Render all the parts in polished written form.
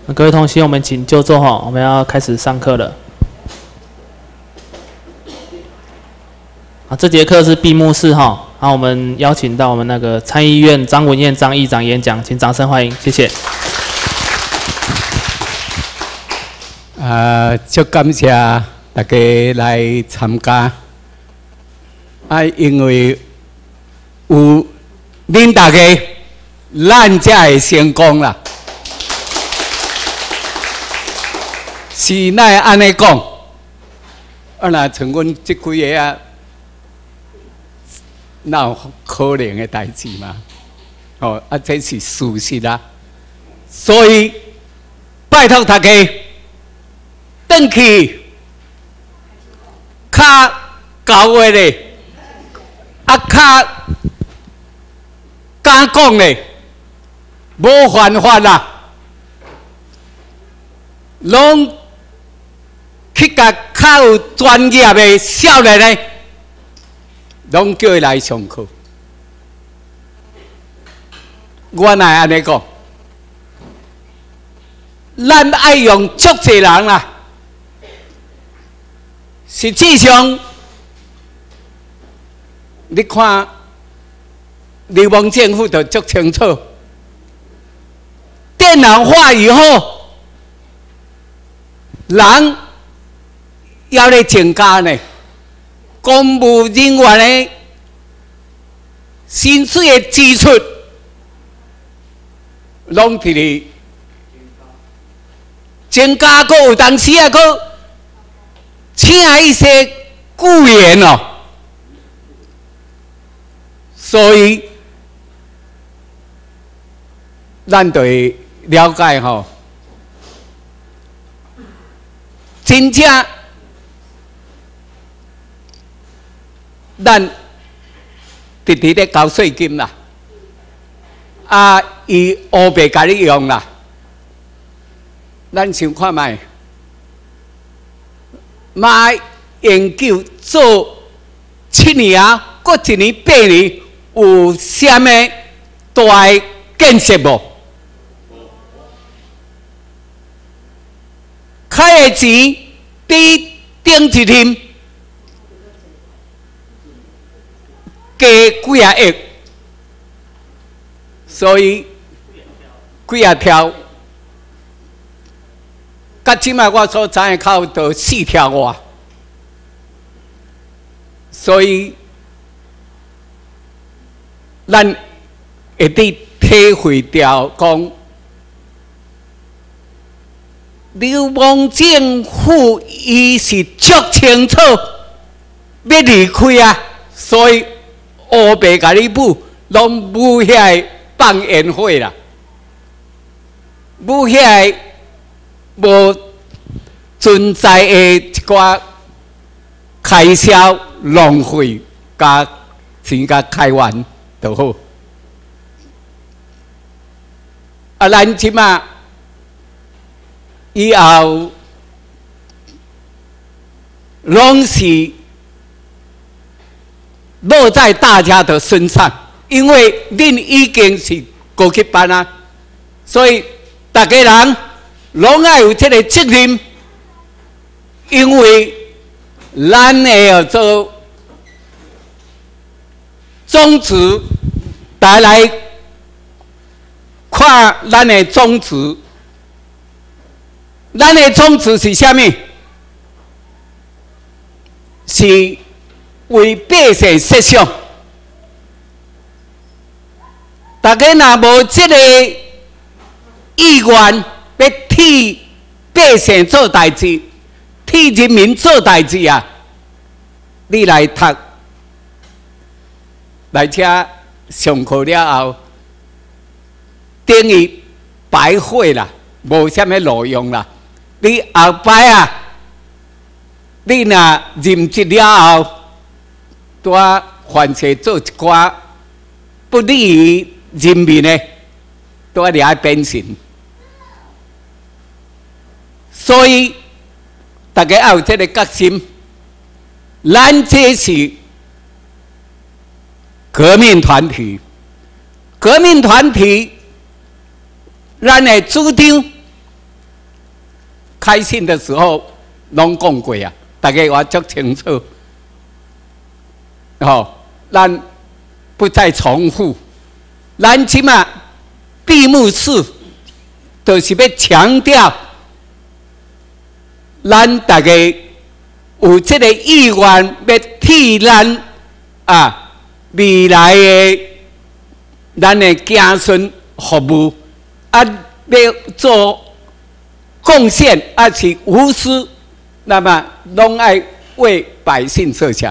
各位同学，我们请就坐哈，我们要开始上课了。这节课是闭幕式哈，然后我们邀请到我们那个参议院张文彦张议长演讲，请掌声欢迎，谢谢。 足感谢大家来参加。因为有恁大家，咱才会成功啦。是哪会安尼讲？若像阮即几个啊，哪有可能的代志嘛？这是事实啦。所以拜托大家，转去较高话咧。较敢讲嘞，无犯法啦，拢去甲较有专业的少年呢，拢叫伊来上课。我哪会安尼讲？咱爱用足济人啦，实际上。你看，流氓政府就足清楚，电脑化以后，人要来增加呢，公务人员的薪水的支出，拢伫咧增加，阁有当时啊，阁请一些雇员哦。所以，咱就会了解吼，真正咱直直咧交税金啦，伊乌白甲你用啦，咱想看卖，妈研究做7年啊，过1年8年。有啥物大建设无？开的钱比顶一天加几啊亿，所以几啊条，甲即摆我所知的口就4条外，所以。咱会伫体会到讲，流氓政府伊是足清楚要离开啊，所以乌白甲你舞，拢舞遐放烟火啦，舞遐无存在的一寡开销浪费，加钱加开完。就好。咱即马以后拢是落在大家的身上，因为恁已经是高级班啊，所以大家人拢爱有这个责任，因为咱会做。宗旨，大家来看咱的宗旨。咱的宗旨是啥物？是为百姓设想。大家若无这个意愿，要替百姓做代志，替人民做代志啊！你来读。来遮上课了后，等于白费啦，无啥物路用啦。你后摆啊，你若任职了后，拄凡是做一寡不利于人民的，拄离开变成。所以大家要有这个决心，咱这是。革命团体，革命团体，咱的主张开信的时候拢讲过啊，大家我足清楚。咱不再重复。咱起码闭幕式就是要强调，咱大家有这个意愿，要替咱未来的咱的子孙服务，要做贡献，是无私，那么拢爱为百姓设想。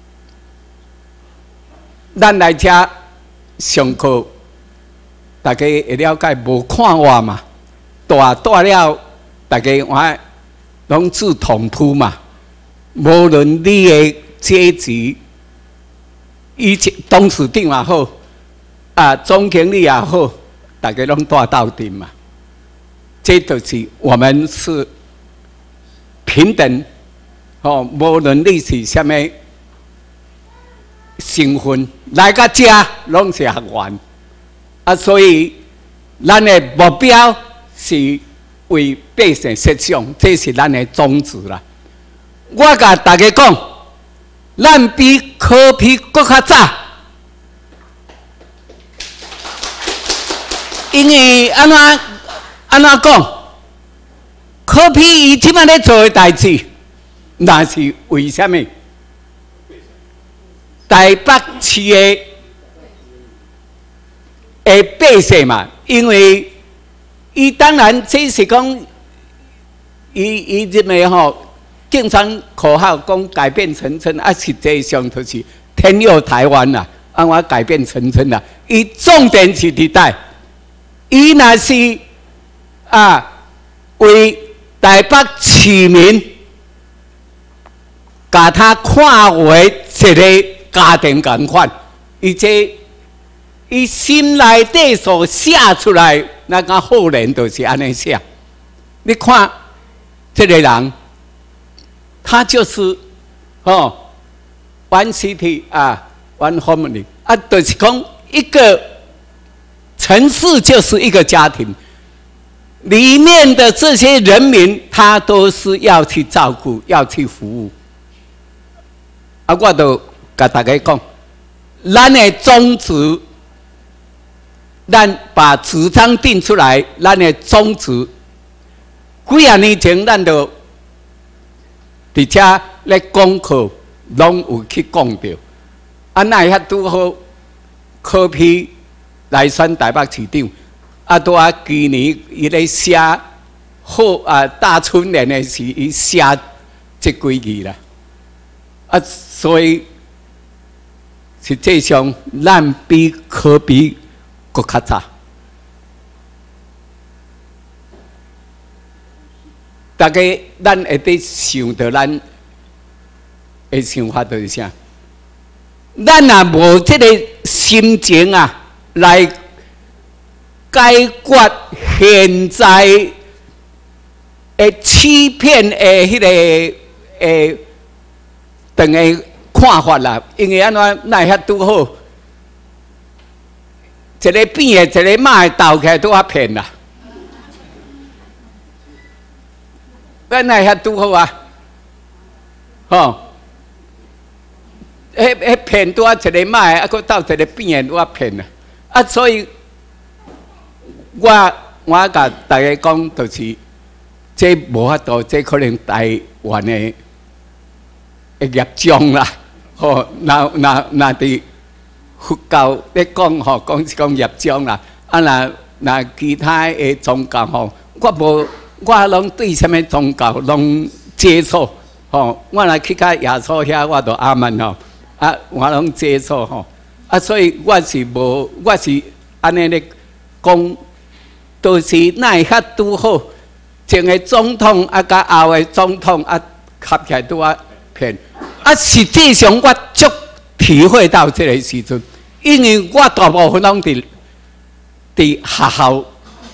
咱来这上课，大家会了解，无看我嘛，大了，大家我拢自同铺嘛。无论你的阶级，以前董事长也好，总经理也好，大家拢大斗阵嘛。这就是我们是平等，无论你是什么身份，来到这拢是学员，所以咱的目标是为百姓设想，这是咱的宗旨啦。我甲大家讲，咱比科比搁较早，因为安怎讲？科比伊即摆咧做的代志，那是为什么？台北市的百姓嘛，因为伊当然这是讲，伊认为经常口号讲改变成真，实际上就是天佑台湾啦，我改变成真啦。伊重点是伫代，伊若是为台北市民，把他看为一个家庭同款，伊心内底所写出来那个后人就是安尼写。你看这个人。他就是one city one family 就是讲一个城市就是一个家庭，里面的这些人民，他都是要去照顾，要去服务。我就跟大家讲，咱的宗旨，咱把主张定出来，咱的宗旨，几啊年前咱就。伫遮咧讲课，拢有去讲着。那遐拄好科比来选台北市长，拄去年伊咧写好大春联的时，伊写这几句啦。所以实际上咱比科比搁较早。大家，咱会得想到咱的想法就是啥？咱若无这个心情来解决现在的欺骗的迄个等个看法啦。因为安怎那遐拄好，一个变的，一个马的斗起来拄啊骗啦。咱那遐拄好迄骗拄啊一个马的，佫斗一个变的拄啊骗啦。所以我甲大家讲，就是这无法度，这可能台湾的业障啦。那伫佛教咧讲业障啦。那其他的宗教我拢对什么宗教拢接触，我若去到耶稣遐，我就阿门我拢接触所以我是安尼咧讲，都是那遐拄好，前个总统甲后个总统合起来拄骗，实际上我足体会到这个时阵，因为我大部分拢伫学校。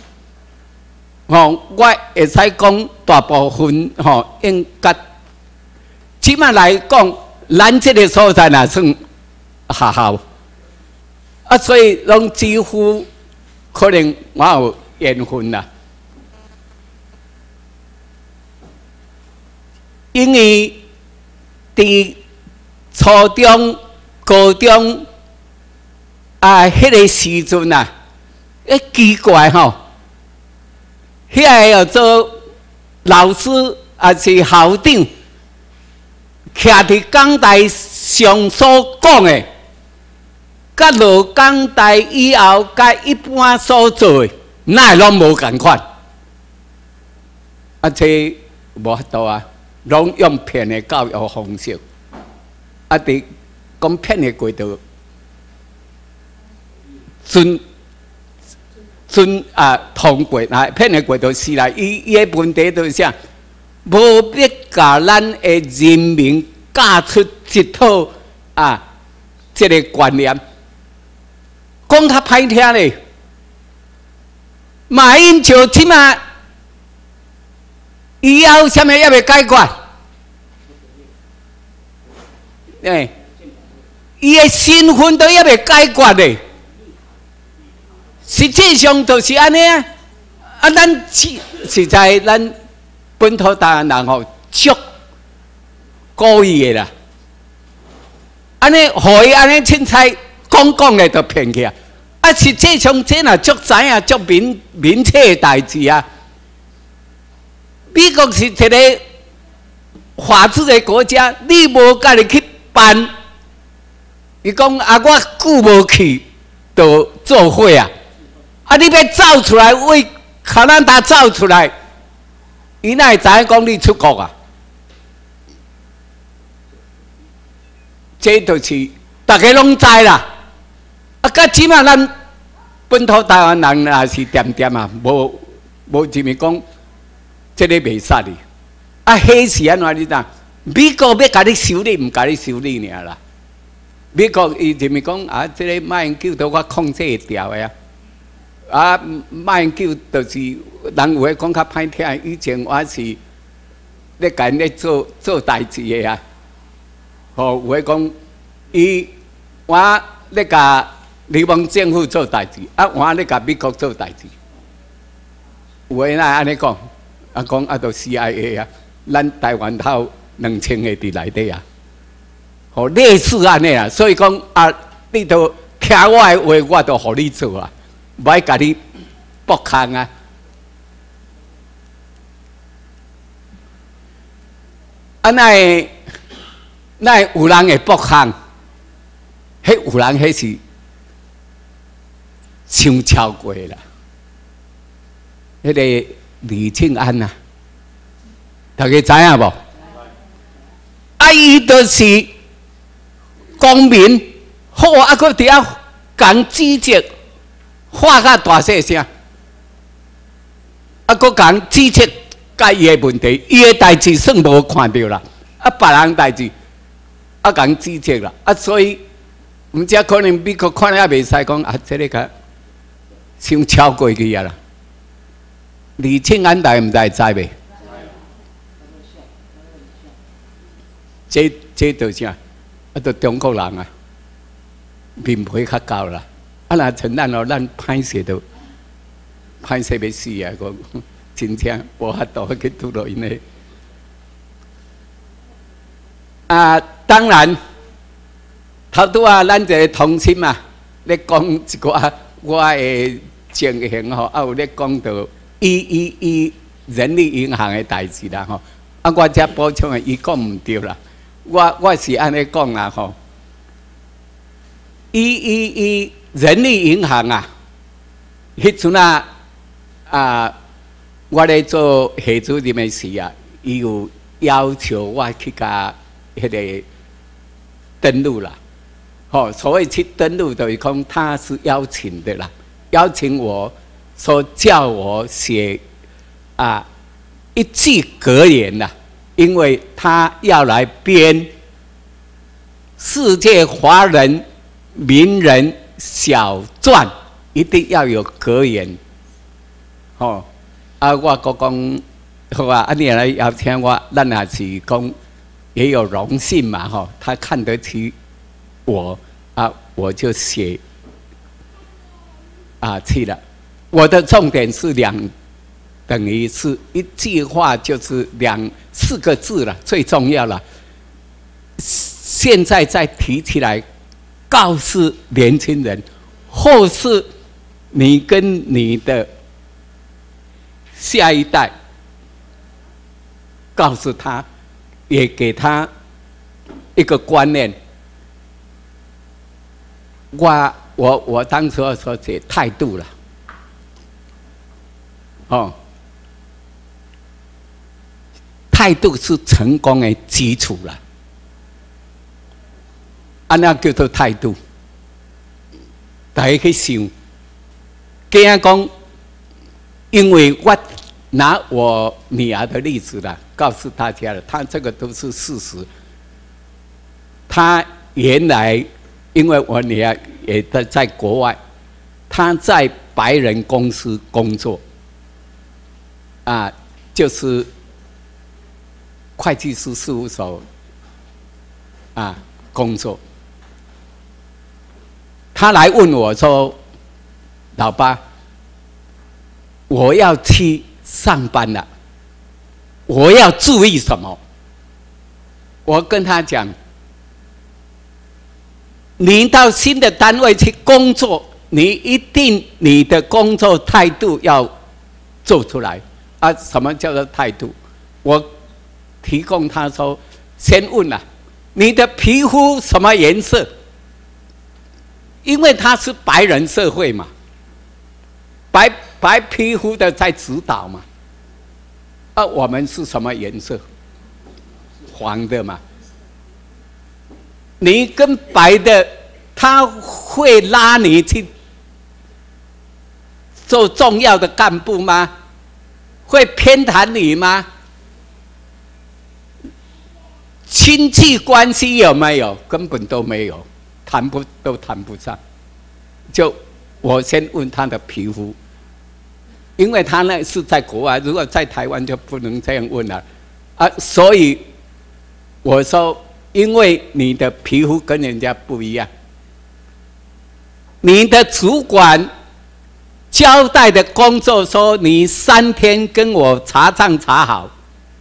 我会使讲大部分应该，起码来讲，咱这个所在也算学校，所以拢几乎可能我有缘分啦。 因为伫初中、高中迄个时阵啊，奇怪吼，遐个要做老师也是校长，徛伫讲台上所讲的，甲落讲台以后，甲一般所做的，哪会拢无共款？这无法度啊，拢用骗的教育方式，伫讲骗的轨道，通过骗的轨道是啦。伊的问题就是啥？无必甲咱的人民教出一套这个观念，讲较歹听咧。马英九即马以后啥物也未解决，伊的身份都也未解决咧。实际上就是安尼啊！咱实在咱本土台湾人吼，足故意的啦。安尼，互伊安尼凊彩讲的就骗去啊！实际上这若足知影足明确的代志啊。美国是一个法治的国家，你无家己去办，伊讲我久无去，就做伙啊！你要走出来，为加拿大走出来，伊哪会知影讲你出国啊？这就是大家拢知啦。到即马咱本土台湾人也是点点啊，无就是讲这个袂使哩。迄是安怎你知？美国要甲你修理，毋甲你修理尔啦。美国伊就是讲这个马英九都我控制会掉的啊。马英九就是人有诶讲较歹听，以前我是咧甲因咧做代志诶啊。有诶讲我咧甲联邦政府做代志，我咧甲美国做代志。有诶安尼讲，讲就 CIA 啊，咱台湾头2000个伫内底啊，类似安尼啊。所以讲你都听我诶话，我就互你做啊。唔爱甲你博空啊！哪会有人会博空？有人是伤超过啦。个李庆安啊，大家知影无？伊就是公民，好佫伫遐讲指责。话较大细声，佫讲指责甲伊的问题，伊的代志算无看到啦，别人代志讲指责啦，所以毋知可能美国看了也袂使讲这个个伤超过去啊啦。李庆安大毋知袂？这就是啥？就中国人啊，面皮较厚啦。若承认咯，咱歹势都歹势要死啊！讲真正无法度去拄到因个。当然，头拄咱一个同心啊，咧讲一寡我的情形吼，有咧讲到伊人力银行的代志啦吼。我则补充的，伊讲毋对啦。我是安尼讲啦吼。伊人力银行啊，迄阵我咧做系主任的时啊，伊有要求我去甲迄个登录啦。所谓去登录，就是讲他是邀请的啦，邀请我说叫我写一句格言啦，因为他要来编世界华人名人小传，一定要有格言。我讲好啊，你来邀请我，咱也是讲也有荣幸嘛，他看得起我我就写去了。我的重点是等于是一句话，就是4个字了，最重要了。现在再提起来，告诉年轻人，或是你跟你的下一代，告诉他，也给他一个观念。我当时说这态度了，哦。态度是成功的基础了，那叫做态度。大家去想，既然讲，因为我拿我女儿的例子了，告诉大家了，她这个都是事实。她原来因为我女儿也在国外，她在白人公司工作，就是会计师事务所工作。他来问我说：“老爸，我要去上班了，我要注意什么？”我跟他讲：“你到新的单位去工作，你一定你的工作态度要做出来什么叫做态度？”我提供他说，先问你的皮肤什么颜色？因为他是白人社会嘛，白皮肤的在指导嘛。我们是什么颜色？黄的嘛。你跟白的，他会拉你去做重要的干部吗？会偏袒你吗？亲戚关系有没有？根本都没有，都谈不上。就我先问他的皮肤，因为他那是在国外，如果在台湾就不能这样问了所以我说，因为你的皮肤跟人家不一样，你的主管交代的工作说，你3天跟我查账查好，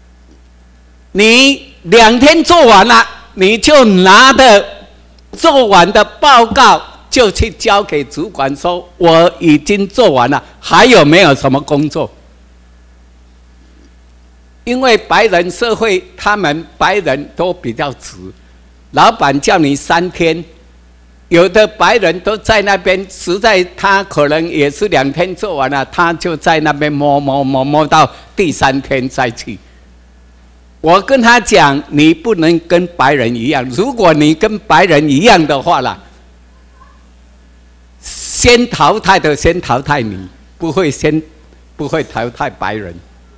你2天做完了，你就拿着做完的报告就去交给主管说，我已经做完了，还有没有什么工作？因为白人社会，他们白人都比较直，老板叫你3天，有的白人都在那边，实在他可能也是2天做完了，他就在那边摸到第3天再去。我跟他讲，你不能跟白人一样。如果你跟白人一样的话啦，先淘汰的先淘汰你，不会淘汰白人。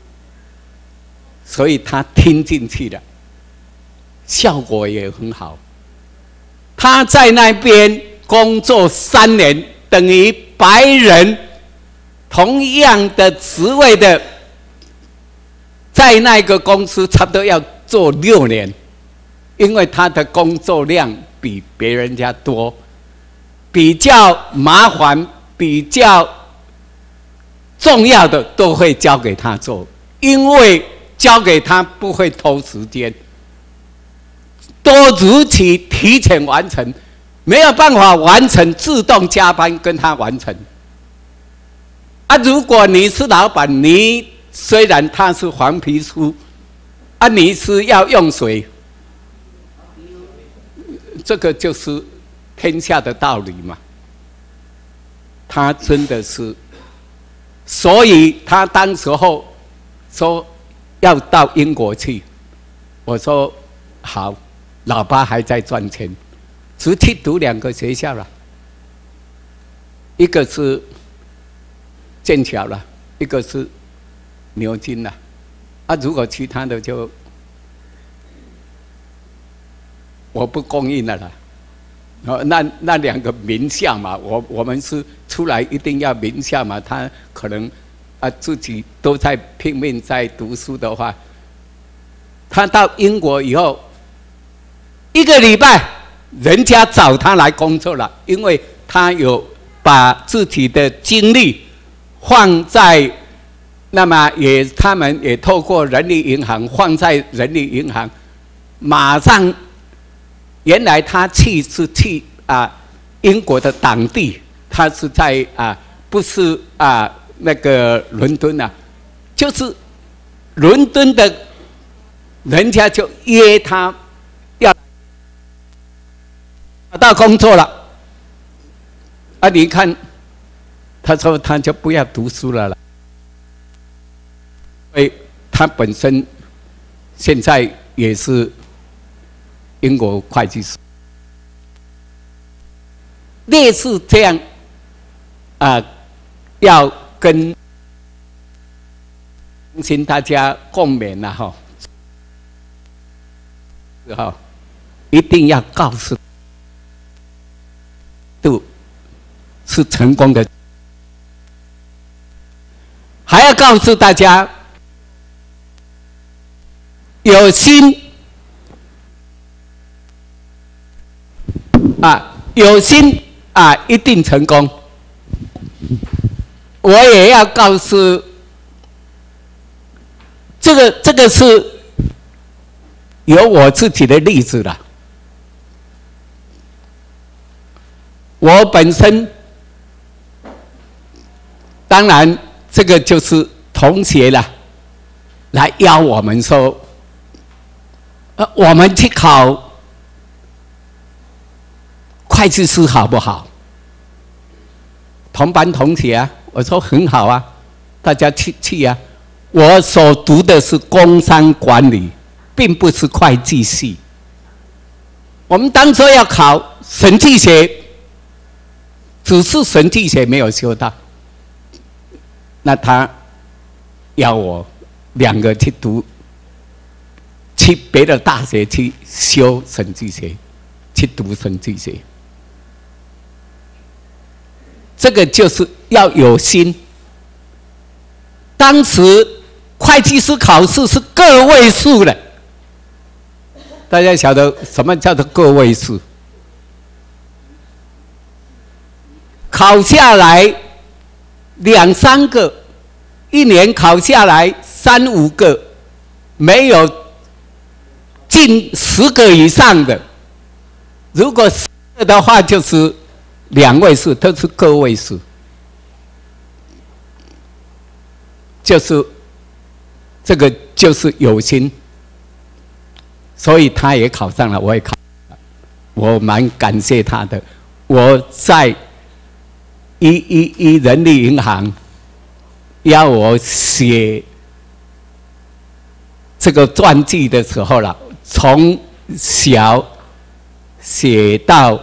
所以他听进去了，效果也很好。他在那边工作3年，等于白人同样的职位的。在那个公司差不多要做6年，因为他的工作量比别人家多，比较麻烦、比较重要的都会交给他做，因为交给他不会偷时间，都如期提前完成，没有办法完成，自动加班跟他完成。如果你是老板，你虽然他是黄皮书，你是要用谁？这个就是天下的道理嘛。他真的是，所以他当时候说要到英国去，我说好，老爸还在赚钱，只去读2个学校了，一个是剑桥了，一个是牛津了，如果其他的就我不供应了啦。那2个名校嘛，我们是出来一定要名校嘛。他可能自己都在拼命在读书的话，他到英国以后1个礼拜，人家找他来工作了，因为他有把自己的精力放在那么他们也透过人力银行放在人力银行，马上原来他是去英国的当地，他是在不是那个伦敦就是伦敦的，人家就约他要找到工作了。你看，他说他就不要读书了。因为他本身现在也是英国会计师，类似这样要跟大家共勉一定要告诉，是成功的，还要告诉大家。有心有心一定成功。我也要告诉，这个是有我自己的例子了。我本身，当然这个就是同学了，来邀我们说。我们去考会计师好不好？同班同学我说很好大家去我所读的是工商管理，并不是会计系。我们当初要考审计学，只是审计学没有修到。那他要我2个去读。去别的大学去修审计学，去读审计学，这个就是要有心。当时会计师考试是个位数的，大家晓得什么叫做个位数？考下来2、3个，一年考下来3、5个，没有。近10个以上的，如果10个的话，就是2位数，都是个位数。就是这个就是有心，所以他也考上了，我也考上了，我蛮感谢他的。我在人力银行要我写这个传记的时候了。从小写到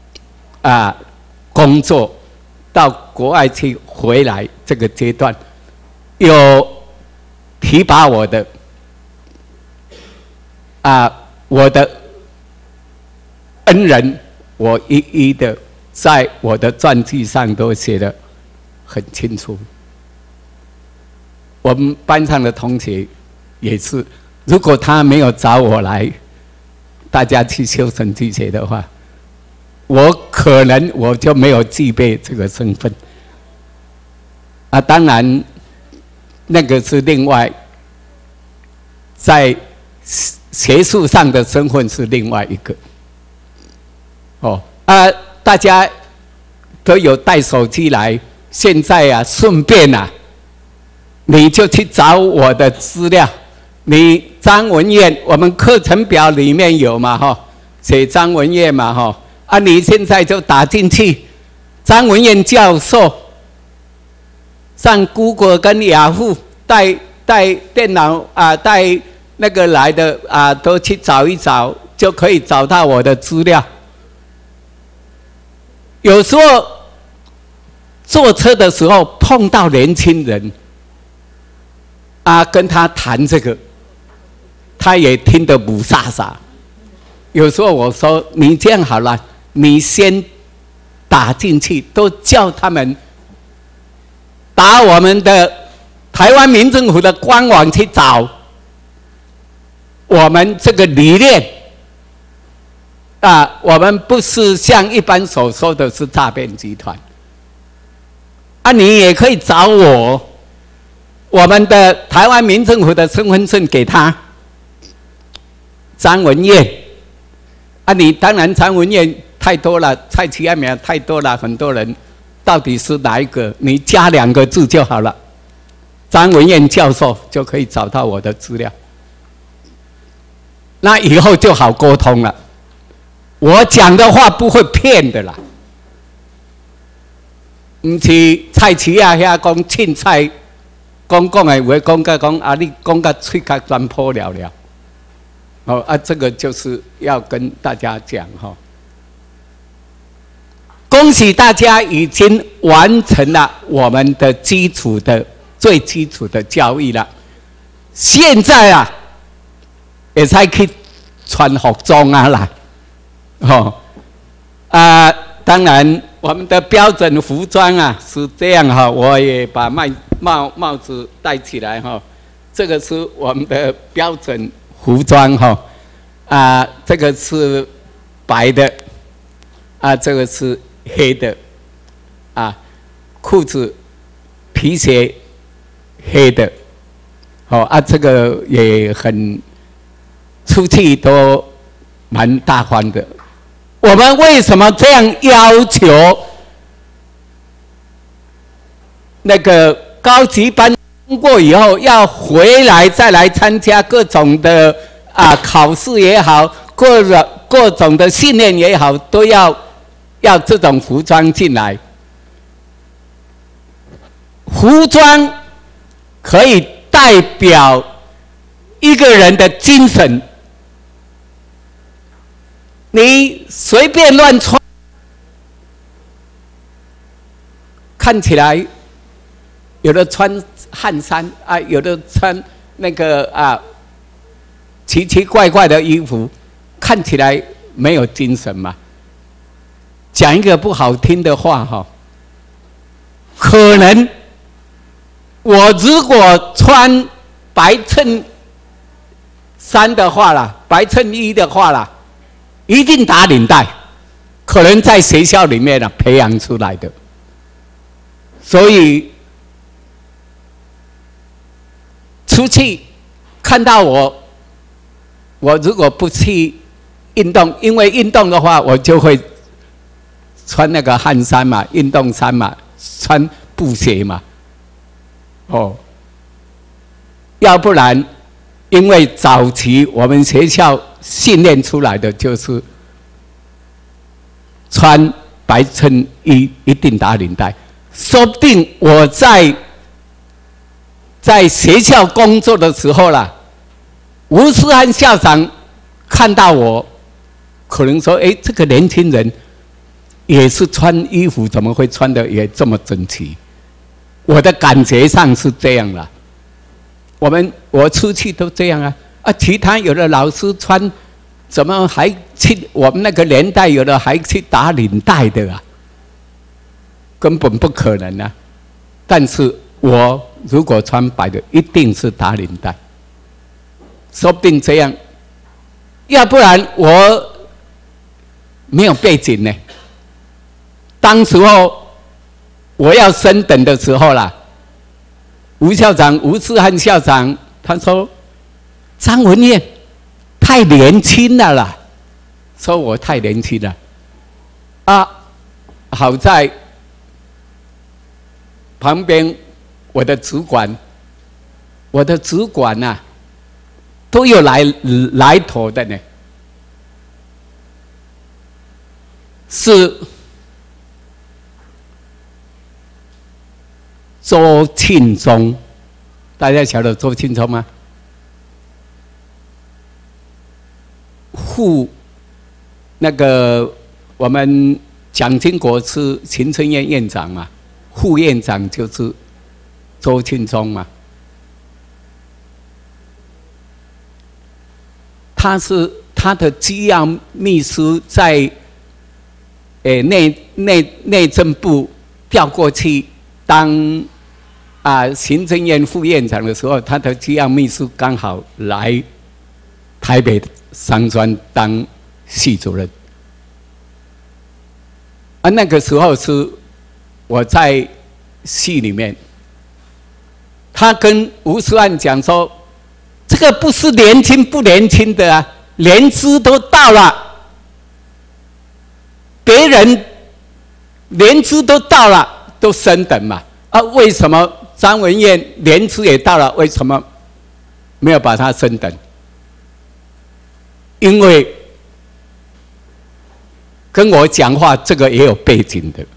工作，到国外去回来这个阶段，有提拔我的我的恩人，我一一的在我的传记上都写得很清楚。我们班上的同学也是。如果他没有找我来，大家去修审计学的话，可能我就没有具备这个身份。当然，那个是另外，在学术上的身份是另外一个。大家都有带手机来，现在顺便你就去找我的资料。你张文燕，我们课程表里面有嘛写张文燕嘛你现在就打进去，张文燕教授，上 Google 跟雅虎带电脑带那个来的都去找一找，就可以找到我的资料。有时候坐车的时候碰到年轻人跟他谈这个。他也听得不飒飒，有时候我说你这样好了，你先打进去，都叫他们打我们的台湾民政府的官网去找我们这个理念我们不是像一般所说的是诈骗集团你也可以找我， 我们的台湾民政府的身份证给他，张文燕。啊，你当然张文燕太多了，蔡奇安苗太多了，很多人到底是哪一个？你加2个字就好了，张文燕教授就可以找到我的资料。那以后就好沟通了。我讲的话不会骗的啦，不是蔡奇啊遐讲凊彩讲的话，讲啊，你讲到嘴角全破了。哦啊，这个就是要跟大家讲哈。恭喜大家已经完成了我们的最基础的教育了。现在啊，也才去穿服装啊啦，当然我们的标准服装啊是这样哈，我也把帽子戴起来哈，这个是我们的标准服装哈，这个是白的，这个是黑的，裤子、皮鞋黑的，这个也很出去都蛮大方的。我们为什么这样要求那个高级班通过以后，要回来再来参加各种的考试也好，各种的训练也好，都要这种服装进来。服装可以代表一个人的精神。你随便乱穿，看起来有的穿汗衫有的穿那个奇奇怪怪的衣服，看起来没有精神嘛。讲一个不好听的话可能我如果穿白衬衫的话啦，白衬衣的话啦，一定打领带，可能在学校里面培养出来的。所以出去看到我如果不去运动，因为运动的话，我就会穿那个汗衫嘛，运动衫嘛，穿布鞋嘛。要不然，因为早期我们学校训练出来的就是穿白衬衣一定打领带，说不定我在学校工作的时候啦，吴思汉校长看到我，可能说：“哎，这个年轻人也是穿衣服，怎么会穿得也这么整齐？”我的感觉上是这样啦。我出去都这样其他有的老师穿，怎么还去？我们那个年代有的还去打领带的根本不可能但是我如果穿白的，一定是打领带，说不定这样。要不然我没有背景呢。当时候我要升等的时候啦，吴思汉校长他说：“张文燕太年轻了啦，说我太年轻了好在旁边我的主管都有来头的呢，是周庆忠。大家晓得周庆忠吗？那个我们蒋经国是行政院院长嘛，副院长就是周庆忠嘛。他的机要秘书在内政部调过去当行政院副院长的时候，他的机要秘书刚好来台北商专当系主任。那个时候是我在系里面， 他跟吴思安讲说：“这个不是年轻不年轻的啊，年资都到了，别人年资都到了，都升等嘛。啊，为什么张文燕年资也到了，为什么没有把他升等？因为跟我讲话这个也有背景的，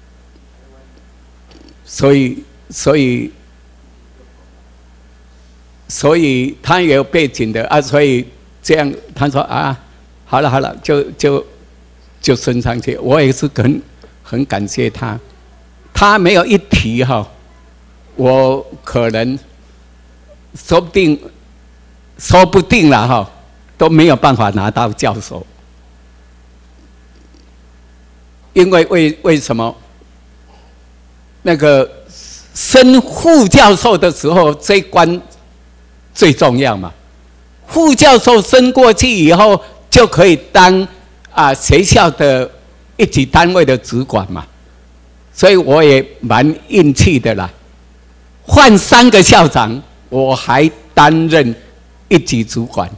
所以他也有背景的啊，所以这样他说啊，好了，就升上去。我也是很感谢他，他没有一提哈，我可能说不定了哈，都没有办法拿到教授。因为为什么？那个升副教授的时候，这一关最重要嘛。副教授升过去以后，就可以当学校的一级单位的主管嘛。所以我也蛮运气的啦，换3个校长，我还担任一级主管。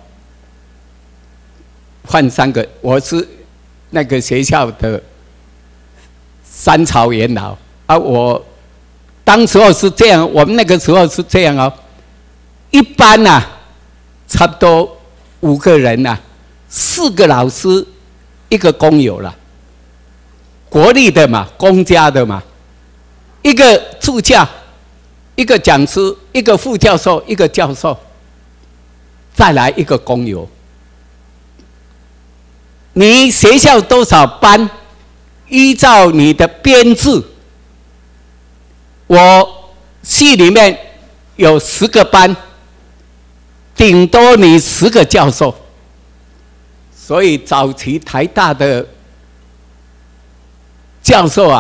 换3个，我是那个学校的3朝元老啊！我当时候是这样，我们那个时候是这样哦。一般差不多5个人4个老师，1个工友啦，国立的嘛，公家的嘛，1个助教，1个讲师，1个副教授，1个教授，再来1个工友。你学校多少班？依照你的编制，我系里面有10个班，顶多你10个教授。所以早期台大的教授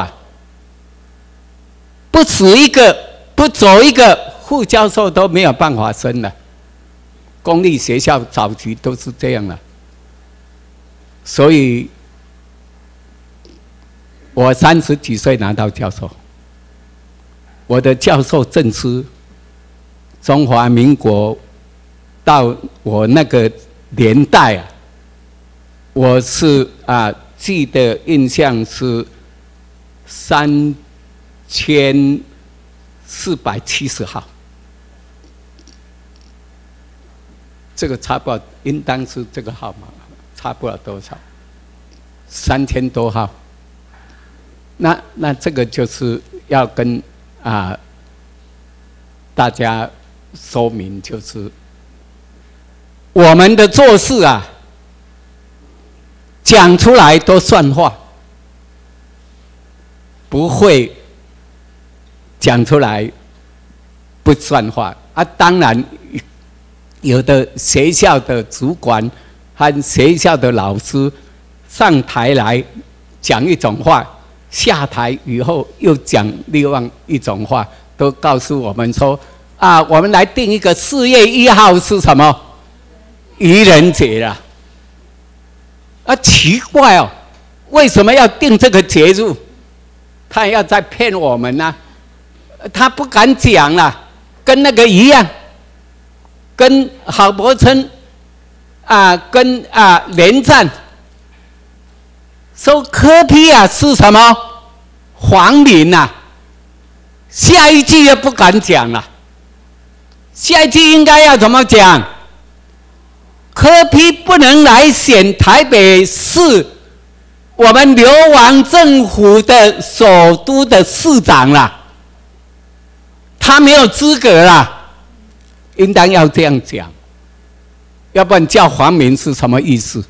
不止1个，不走1个副教授都没有办法升了。公立学校早期都是这样了，所以我30几岁拿到教授，我的教授证书，中华民国到我那个年代我是记得印象是3470号，这个差不多应当是这个号码，差不了多少，3000多号。那这个就是要跟大家说明，就是我们的做事讲出来都算话，不会讲出来不算话当然，有的学校的主管和学校的老师上台来讲一种话，下台以后又讲另外一种话，都告诉我们说我们来定一个4月1号是什么？愚人节啦。奇怪哦，为什么要定这个节日？他要在骗我们呢？他不敢讲啦，跟那个一样，跟郝柏村跟连战。说柯 P 是什么？黄民下一句又不敢讲了。下一句应该要怎么讲？柯 P 不能来选台北市我们流亡政府的首都的市长啦，他没有资格啦，应当要这样讲，要不然叫黄民是什么意思？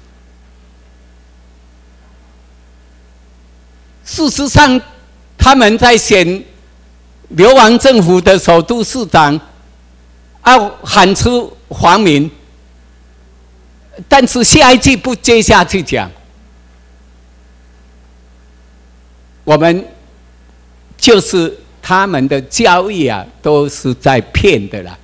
事实上，他们在选流亡政府的首都市长，喊出黄民，但是下一句不接下去讲，我们就是他们的教育都是在骗的啦，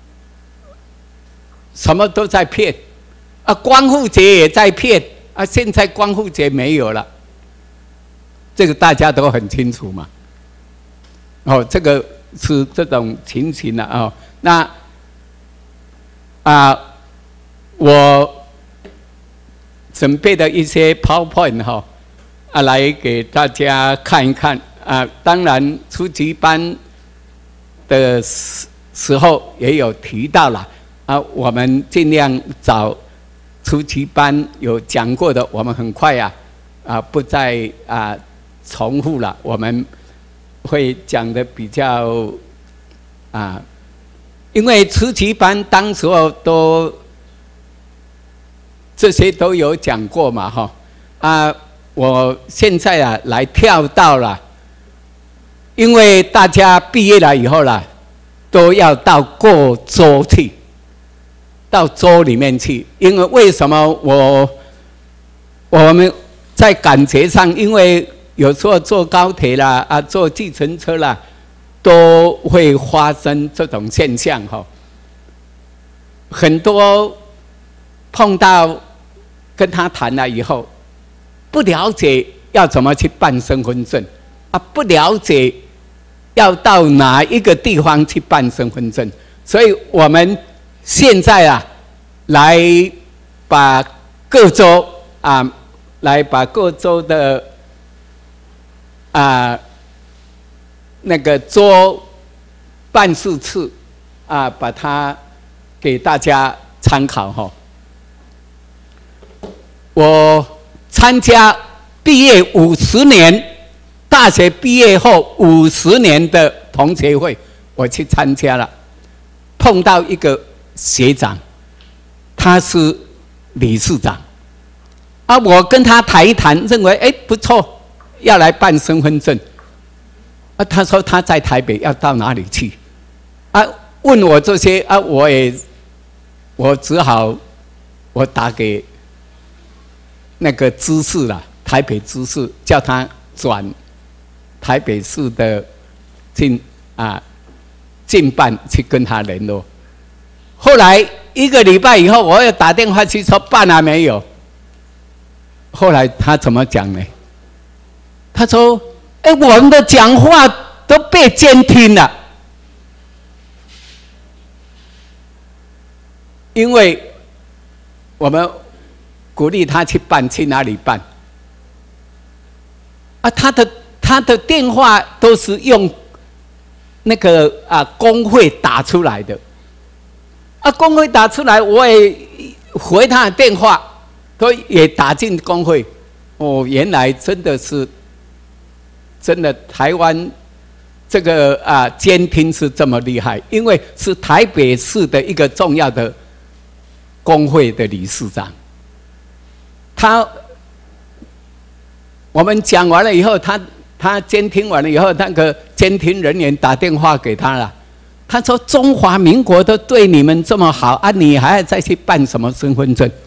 什么都在骗光复节也在骗现在光复节没有了。这个大家都很清楚嘛。这个是这种情形了哦。那我准备的一些 PowerPoint 哈来给大家看一看当然初级班的时候也有提到了我们尽量找初级班有讲过的，我们很快不再重复了，我们会讲的比较因为初级班当时候这些都有讲过嘛哈我现在来跳到了，因为大家毕业了以后啦，都要到各州去，到州里面去。因为什么我们在感觉上，因为有时候坐高铁啦坐计程车啦，都会发生这种现象哈。很多碰到跟他谈了以后，不了解要怎么去办身份证不了解要到哪一个地方去办身份证，所以我们现在来把各州的那个州办事处把它给大家参考哈。我参加毕业50年，大学毕业后50年的同学会，我去参加了，碰到一个学长，他是理事长我跟他谈一谈，认为不错，要来办身份证他说他在台北，要到哪里去问我这些我只好我打给那个知事啦，台北知事，叫他转台北市的进办去跟他联络。后来1个礼拜以后，我又打电话去说办了没有。后来他怎么讲呢？他说：“我们的讲话都被监听了，因为我们鼓励他去办，去哪里办？他的电话都是用那个工会打出来的，工会打出来，我也回他的电话，都也打进工会。原来真的台湾这个监听是这么厉害，因为是台北市的一个重要的工会的理事长。我们讲完了以后，他监听完了以后，那个监听人员打电话给他了。他说：“中华民国都对你们这么好你还要再去办什么身份证？”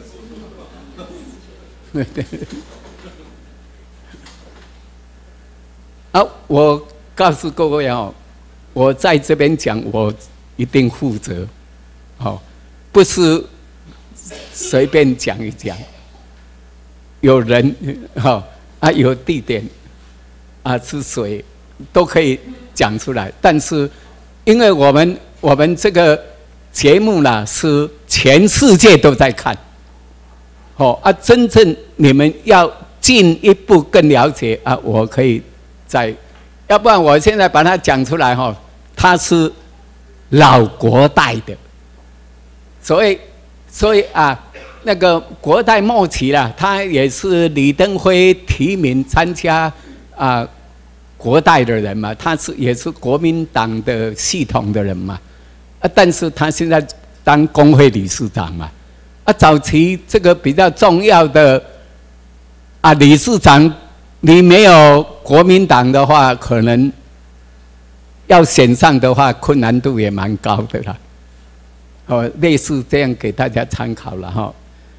我告诉各位我在这边讲，我一定负责，不是随便讲一讲。有人有地点是谁都可以讲出来，但是因为我们这个节目啦是全世界都在看真正你们要进一步更了解我可以要不然我现在把它讲出来它是老国代的，所以那个国代末期啦，他也是李登辉提名参加国代的人嘛，他也是国民党的系统的人嘛，但是他现在当工会理事长嘛，早期这个比较重要的理事长，你没有国民党的话，可能要选上的话，困难度也蛮高的啦。类似这样给大家参考了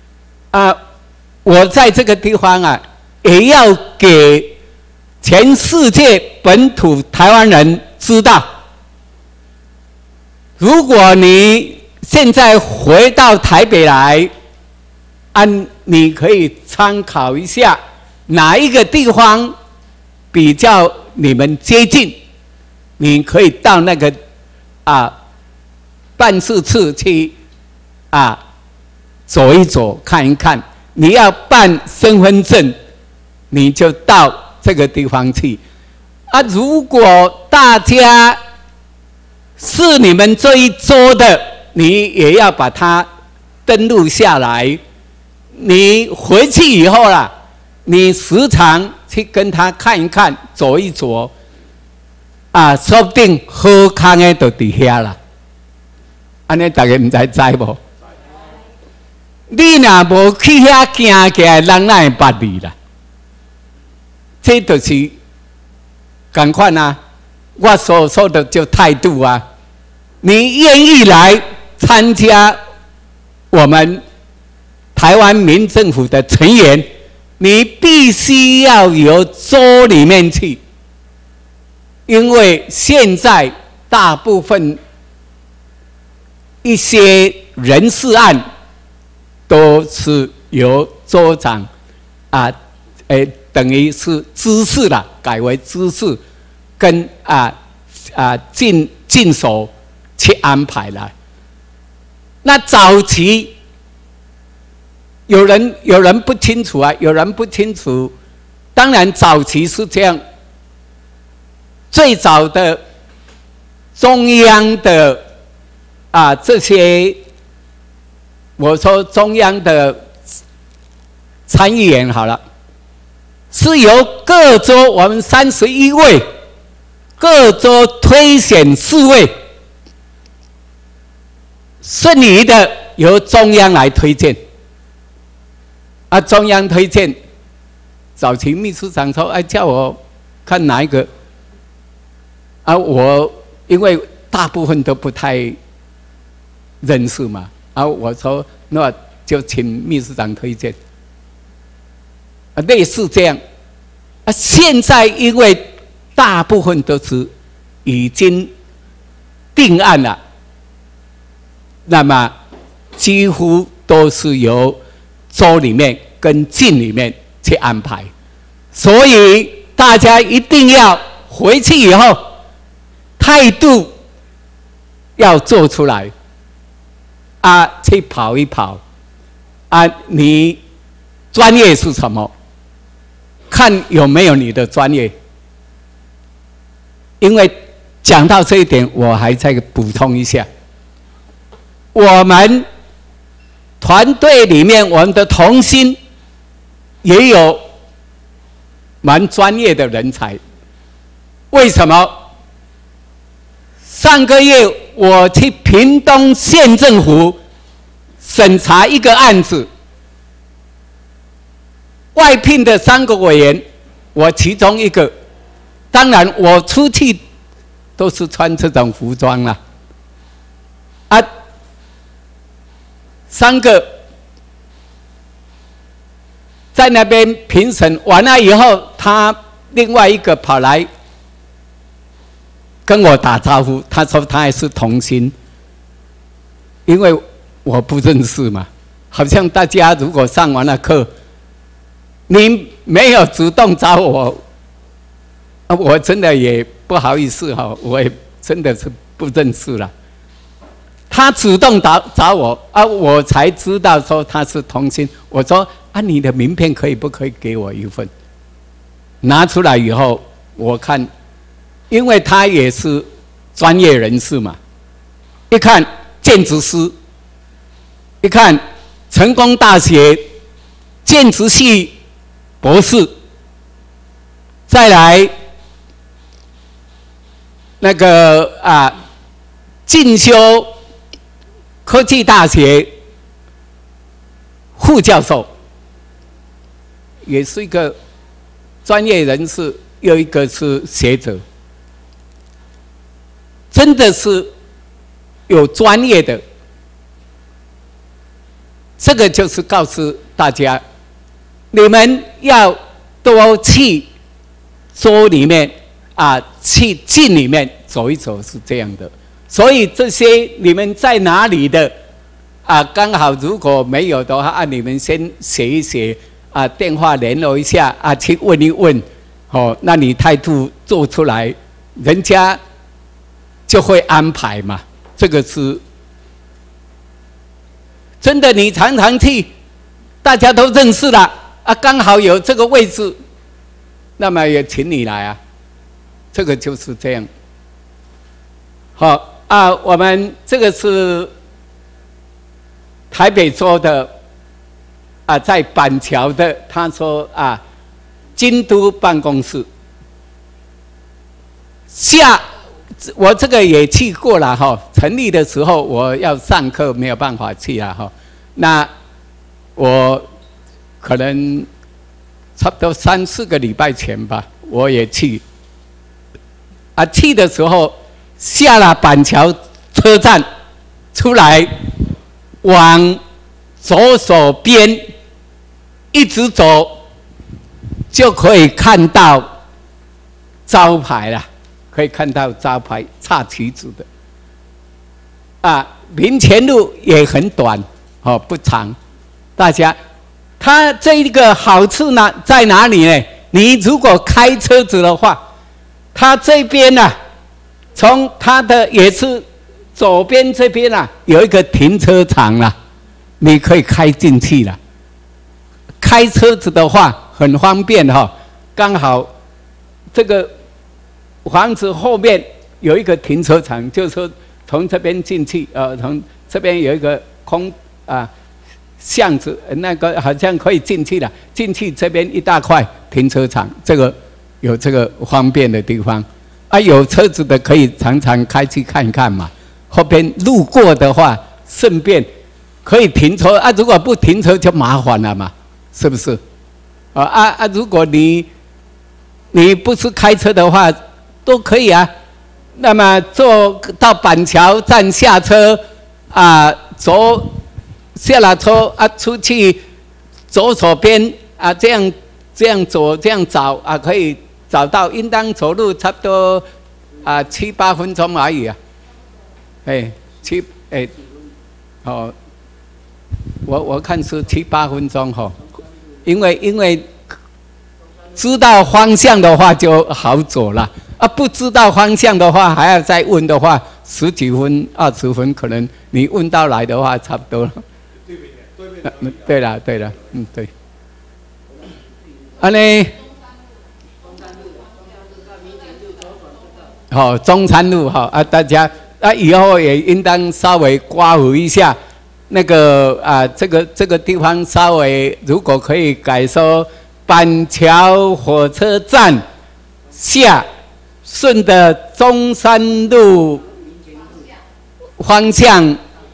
我在这个地方也要给全世界本土台湾人知道，如果你现在回到台北来，你可以参考一下哪一个地方比较你们接近， 你可以到那个办事处去走一走看一看。你要办身份证，你就到这个地方去。如果大家是你们这一桌的，你也要把它登录下来。你回去以后啦，你时常去跟他看一看，走一走，说不定好康的就伫遐啦。安尼大家唔知无？你若无去遐行起来，人哪会捌你啦？这就是同款啊！我所说的就态度啊！你愿意来参加我们台湾民政府的成员，你必须要由州里面去，因为现在大部分一些人事案都是由州长等于是知事啦，改为知事跟进手去安排了。那早期有人不清楚啊，有人不清楚。当然早期是这样，最早的中央的这些，我说中央的参议员好了，是由各州我们31位，各州推选4位，剩余的由中央来推荐。中央推荐，早期秘书长说：“叫我看哪一个。”我因为大部分都不太认识嘛，我说那就请秘书长推荐。类似这样。现在因为大部分都是已经定案了，那么几乎都是由州里面跟郡里面去安排，所以大家一定要回去以后态度要做出来，去跑一跑，你专业是什么？看有没有你的专业。因为讲到这一点，我还再补充一下，我们团队里面我们的同心也有蛮专业的人才。为什么？上个月我去屏东县政府审查一个案子，外聘的3个委员，我其中一个。当然我出去都是穿这种服装啦。3个在那边评审完了以后，他另外一个跑来跟我打招呼，他说他也是同心，因为我不认识嘛，好像大家如果上完了课，你没有主动找我，我真的也不好意思哈，我也真的是不认识了。他主动找我，我才知道说他是同心。我说你的名片可以不可以给我一份？拿出来以后，我看，因为他也是专业人士嘛，一看建筑师，一看成功大学建筑系博士，再来那个进修科技大学副教授，也是一个专业人士，又一个是学者，真的是有专业的。这个就是告诉大家，你们要多去州里面去郡里面走一走，是这样的。所以这些你们在哪里的刚好如果没有的话你们先写一写电话联络一下去问一问那你态度做出来，人家就会安排嘛。这个是真的，你常常去，大家都认识了啊，刚好有这个位置，那么也请你来啊。这个就是这样。好啊，我们这个是台北州的啊，在板桥的，他说啊，京都办公室我这个也去过了哈。成立的时候我要上课，没有办法去啊哈。那我可能差不多3、4个礼拜前吧，我也去。啊，去的时候下了板桥车站，出来往左手边一直走，就可以看到招牌了。可以看到招牌插旗子的，啊，民权路也很短，哦，不长。大家，它这一个好处呢在哪里呢？你如果开车子的话，它这边呢，从它的也是左边这边啊，有一个停车场啦，你可以开进去了。开车子的话很方便哈，刚好这个房子后面有一个停车场，就是说从这边进去，从这边有一个空巷子，那个好像可以进去了。进去这边一大块停车场，这个有这个方便的地方啊。有车子的可以常常开去看看嘛。后边路过的话，顺便可以停车啊。如果不停车就麻烦了嘛，是不是？如果你不是开车的话，都可以啊。那么坐到板桥站下车啊，下了车啊，出去左手边啊，这样走这样找啊，可以找到，应当走路差不多7、8分钟而已啊。我看是7、8分钟哈，因为知道方向的话就好走了啊，不知道方向的话还要再问的话，10几分、20分，可能你问到来的话差不多了。对了，对。呢，好，中山路哈大家以后也应当稍微刮胡一下那个这个地方稍微如果可以改说板桥火车站下，顺着中山路方向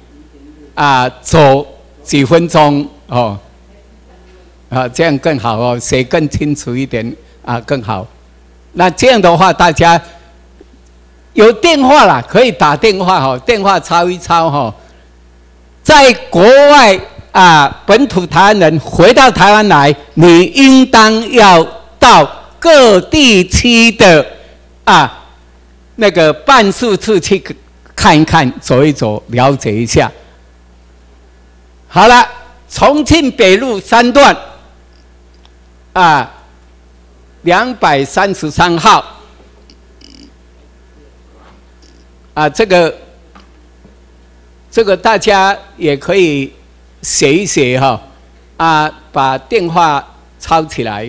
走几分钟哦，这样更好哦，写更清楚一点更好。那这样的话，大家有电话啦，可以打电话哈，电话抄一抄哈。在国外本土台湾人回到台湾来，你应当要到各地区的那个办事处去看一看、走一走、了解一下。好了，重庆北路3段233号这个大家也可以写一写哈把电话抄起来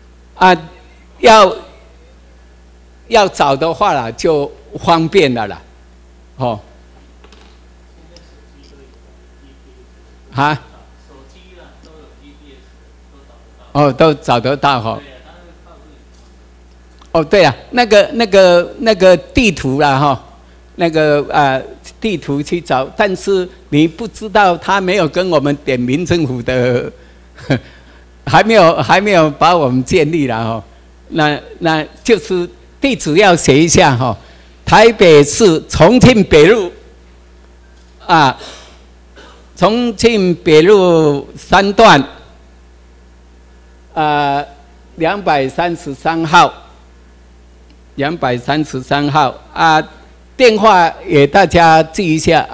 要找的话啦就方便了啦都找得到哈。对了，那个地图啦哈，那个地图去找，但是你不知道他没有跟我们点民政府的，还没有把我们建立了哈。那就是地址要写一下哈，台北市重庆北路重庆北路3段233号，233号电话也大家记一下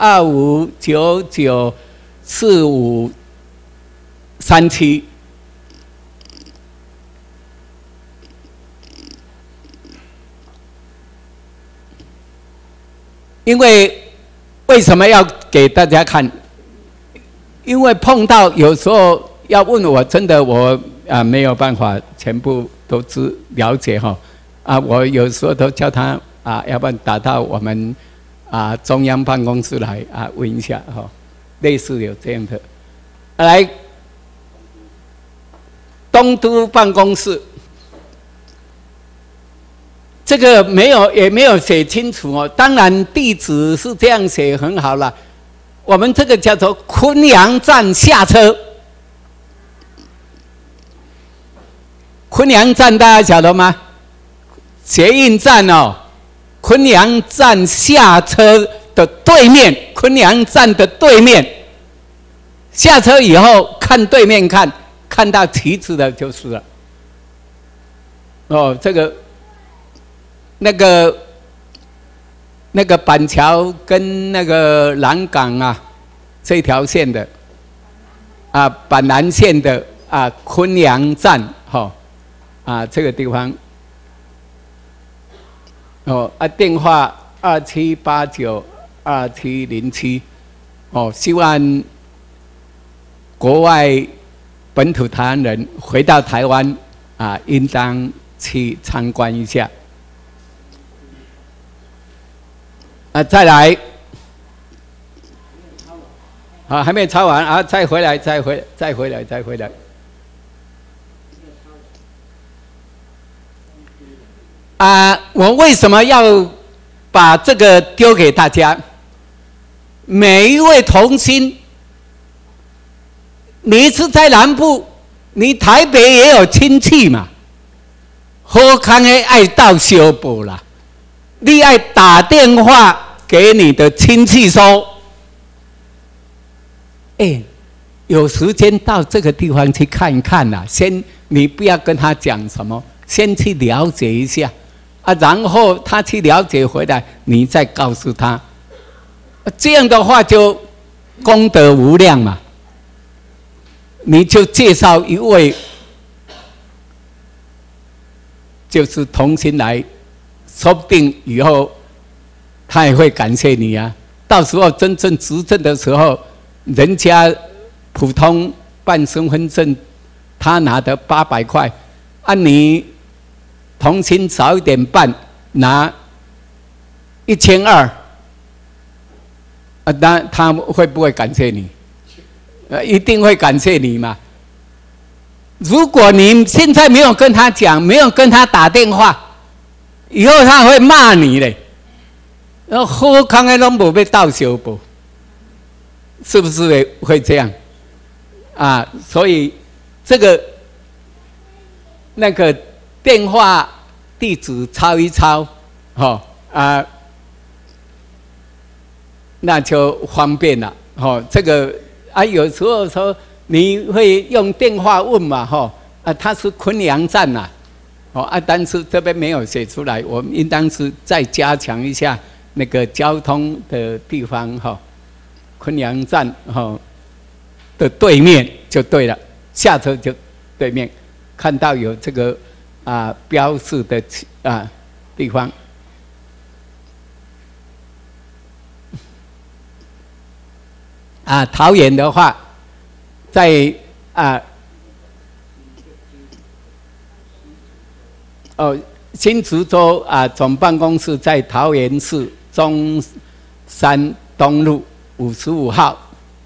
，25994537。 因为什么要给大家看？因为碰到有时候要问我，真的我没有办法全部都了解哈。我有时候都叫他要不然打到我们中央办公室来问一下哈，类似有这样的。来，东都办公室。这个也没有写清楚哦。当然地址是这样写很好了。我们这个叫做昆阳站下车。昆阳站大家晓得吗？捷运站哦，昆阳站下车的对面，昆阳站的对面。下车以后看对面看到旗子的就是了。哦，这个。那个板桥跟那个南港这条线的板南线的昆阳站这个地方电话27892707希望国外本土台湾人回到台湾应当去参观一下。再来，还没抄完再回来。我为什么要把这个丢给大家？每一位同心，你是在南部，你台北也有亲戚嘛，好康的爱到小补啦。你爱打电话给你的亲戚说：“有时间到这个地方去看一看啦。”你不要跟他讲什么，先去了解一下然后他去了解回来，你再告诉他。这样的话就功德无量嘛。你就介绍一位，就是同心来。说不定以后他也会感谢你到时候真正执政的时候，人家普通办身份证，他拿的800块，你同心少一点办，拿1200，那他会不会感谢你？一定会感谢你嘛。如果你现在没有跟他讲，没有跟他打电话。以后他会骂你嘞，好康的拢无要到小补，是不是会这样？所以这个那个电话地址抄一抄，那就方便了。这个有时候说你会用电话问嘛，他是昆阳站呐。但是这边没有写出来，我们应当是再加强一下那个交通的地方昆阳站的对面就对了，下车就对面，看到有这个标示的地方。桃园的话，在新竹州总办公室在桃园市中山东路55号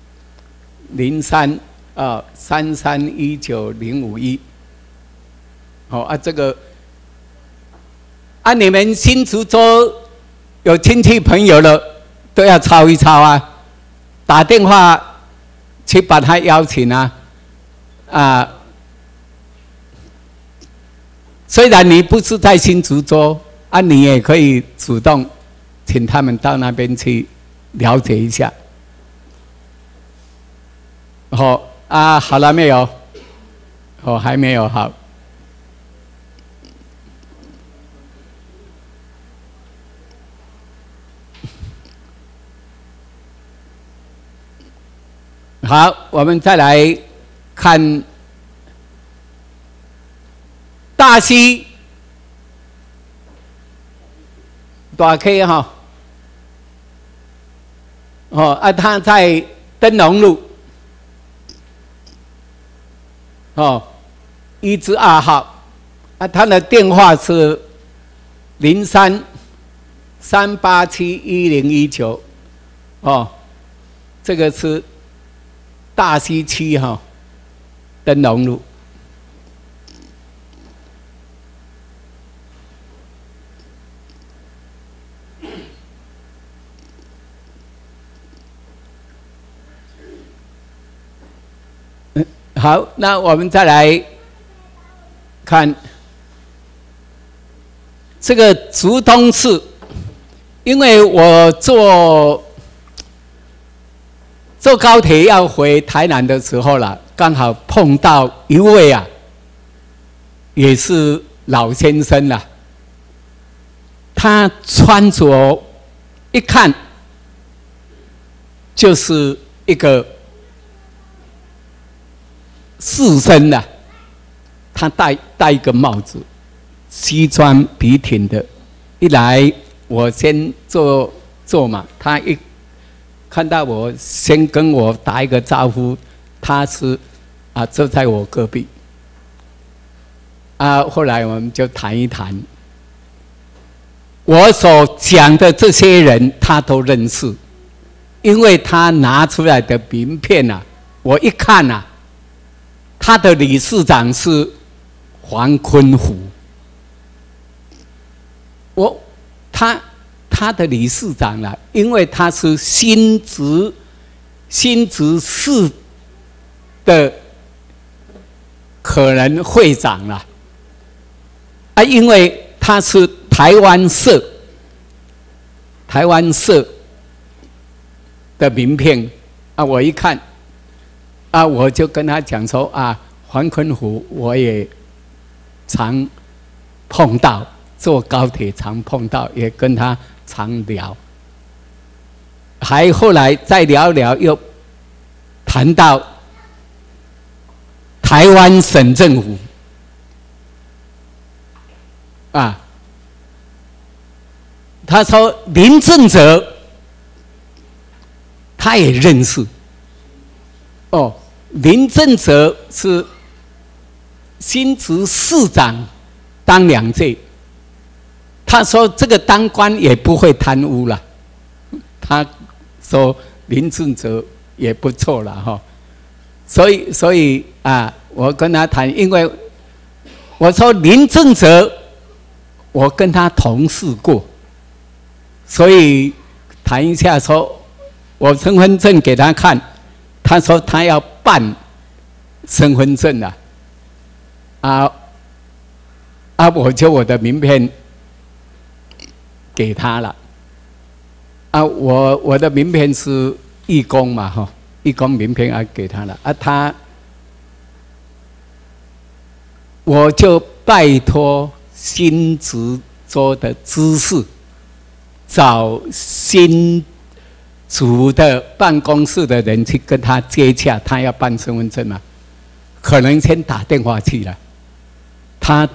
0333190551。这个你们新竹州有亲戚朋友了，都要抄一抄打电话去把他邀请虽然你不是在新竹州你也可以主动请他们到那边去了解一下。好了没有？还没有好。好，我们再来看大溪大溪他在灯笼路1至2号他的电话是03-387-1019这个是大溪区灯笼路。好，那我们再来看这个竹东市，因为我坐高铁要回台南的时候了，刚好碰到一位也是老先生了，他穿着一看就是一个士绅的，他戴一个帽子，西装笔挺的。一来我先坐嘛，他一看到我，先跟我打一个招呼，他是坐在我隔壁。后来我们就谈一谈，我所讲的这些人他都认识，因为他拿出来的名片我一看他的理事长是黄坤虎，他的理事长因为他是新竹市的可能会长因为他是台湾社的名片我一看。我就跟他讲说黄坤虎我也常碰到，坐高铁常碰到，也跟他常聊，还后来再聊聊，又谈到台湾省政府他说林正哲他也认识林正哲是新竹市长当2届，他说这个当官也不会贪污了，他说林正哲也不错了所以我跟他谈，因为我说林正哲我跟他同事过，所以谈一下说我身份证给他看，他说他要办身份证我就我的名片给他了我的名片是义工嘛义工名片给他了我就拜托新竹州的知事找新竹的办公室的人去跟他接洽，他要办身份证嘛，可能先打电话去了，他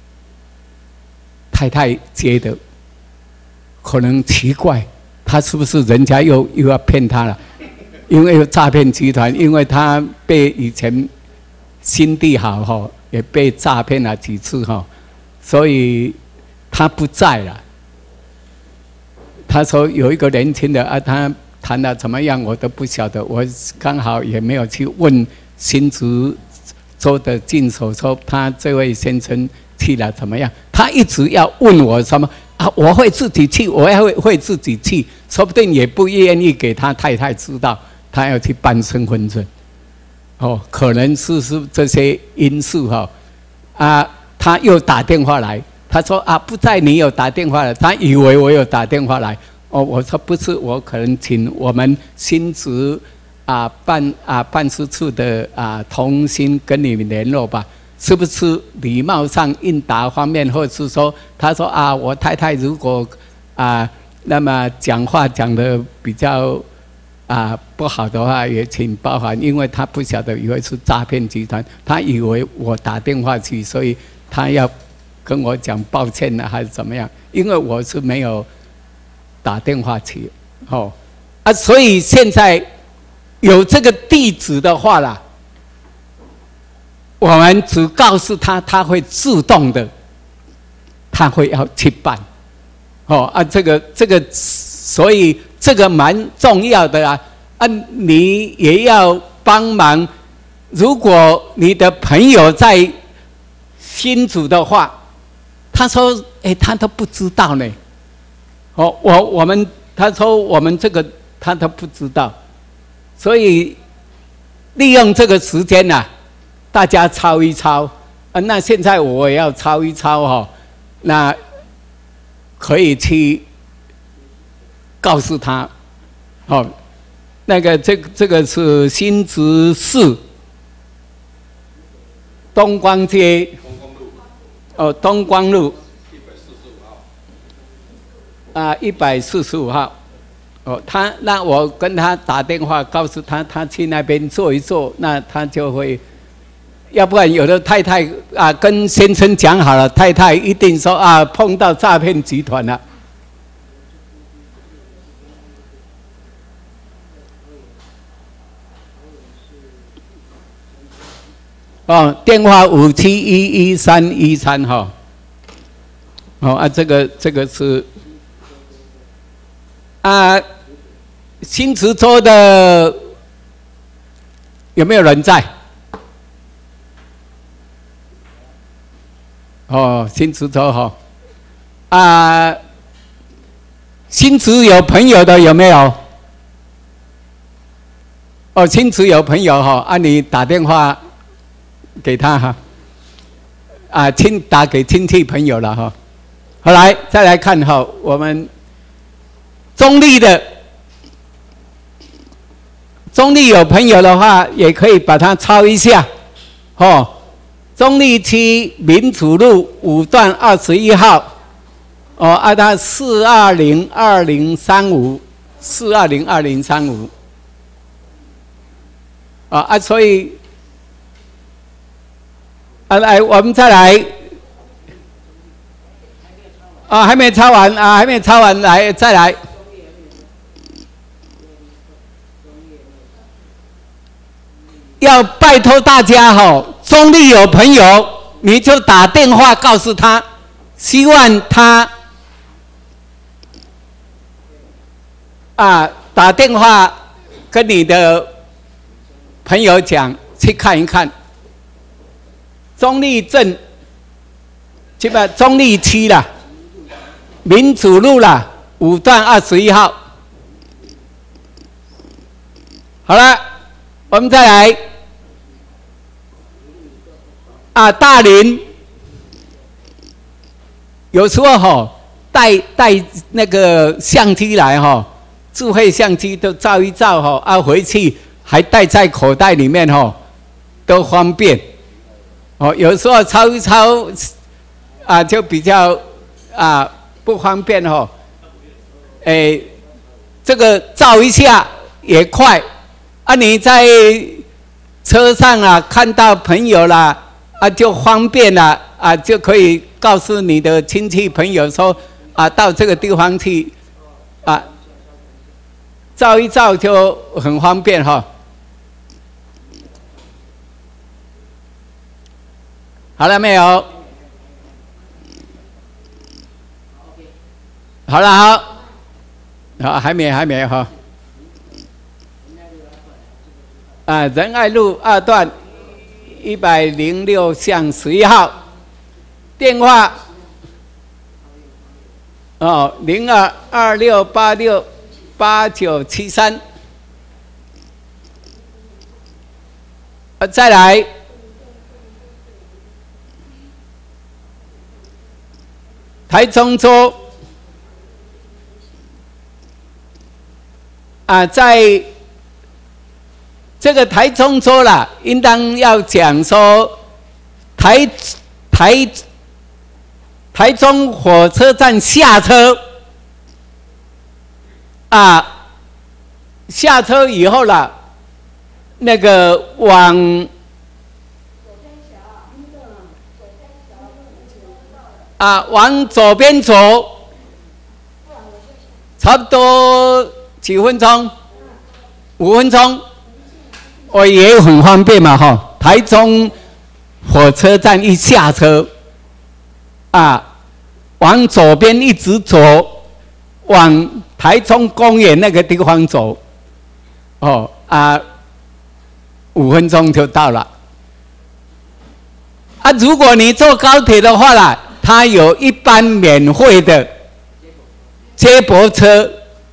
太太接的，可能奇怪，他是不是人家又要骗他了？因为有诈骗集团，因为他被以前心地好也被诈骗了几次所以他不在了。他说有一个年轻的他谈的怎么样我都不晓得，我刚好也没有去问新竹州的进守说他这位先生去了怎么样，他一直要问我什么我会自己去，我也会自己去，说不定也不愿意给他太太知道他要去办身份证可能是这些因素他又打电话来。他说不在你有打电话了，他以为我有打电话来我说不是，我可能请我们新竹办事处的同心跟你们联络吧，是不是礼貌上应答方面，或者是说他说我太太如果那么讲话讲得比较不好的话也请包涵，因为他不晓得以为是诈骗集团，他以为我打电话去，所以他要跟我讲抱歉还是怎么样？因为我是没有打电话去啊，所以现在有这个地址的话啦，我们只告诉他，他会自动的，他会要去办。哦啊，这个，所以这个蛮重要的啊。啊，你也要帮忙。如果你的朋友在新竹的话，他说：“他都不知道呢。”哦，他说我们这个他都不知道，所以利用这个时间呐，大家抄一抄啊。那现在我也要抄一抄哈，那可以去告诉他，哦，那个这个是新竹市东光街，哦，东光路145号。哦，那我跟他打电话告诉他，他去那边做一做，那他就会。要不然有的太太啊，跟先生讲好了，太太一定说啊，碰到诈骗集团了。哦，电话57111313哈。哦啊，这个是啊，新池州的有没有人在？哦，新池州哈。啊，新池有朋友的有没有？哦，新池有朋友哈，啊，你打电话给他哈，啊，打给亲戚朋友了哈。好，来再来看哈，我们中立有朋友的话，也可以把它抄一下，哦。中立区民主路5段21号，哦，啊，它4202035，啊，所以，啊，来，我们再来，啊，还没抄完，来，再来。要拜托大家哈，中立有朋友，你就打电话告诉他，希望他打电话跟你的朋友讲，去看一看中立镇，这个中立区啦，民主路啦，5段21号。好了，我们再来。大林有时候哈带那个相机来哈，智慧相机都照一照哈，回去还带在口袋里面哈，都方便。哦，有时候抄一抄就比较不方便哈。这个照一下也快你在车上看到朋友啦。就方便了就可以告诉你的亲戚朋友说到这个地方去照一照就很方便哈。好了没有？好了，好，还没哈。仁爱路2段。106巷11号，电话0226868973。再来，台中州在。这个台中州啦，应当要讲说台中火车站下车下车以后啦，那个往往左边走，差不多几分钟？5分钟。我也很方便嘛，哈！台中火车站一下车，往左边一直走，往台中公园那个地方走，5分钟就到了。如果你坐高铁的话啦，它有一班免费的接驳车，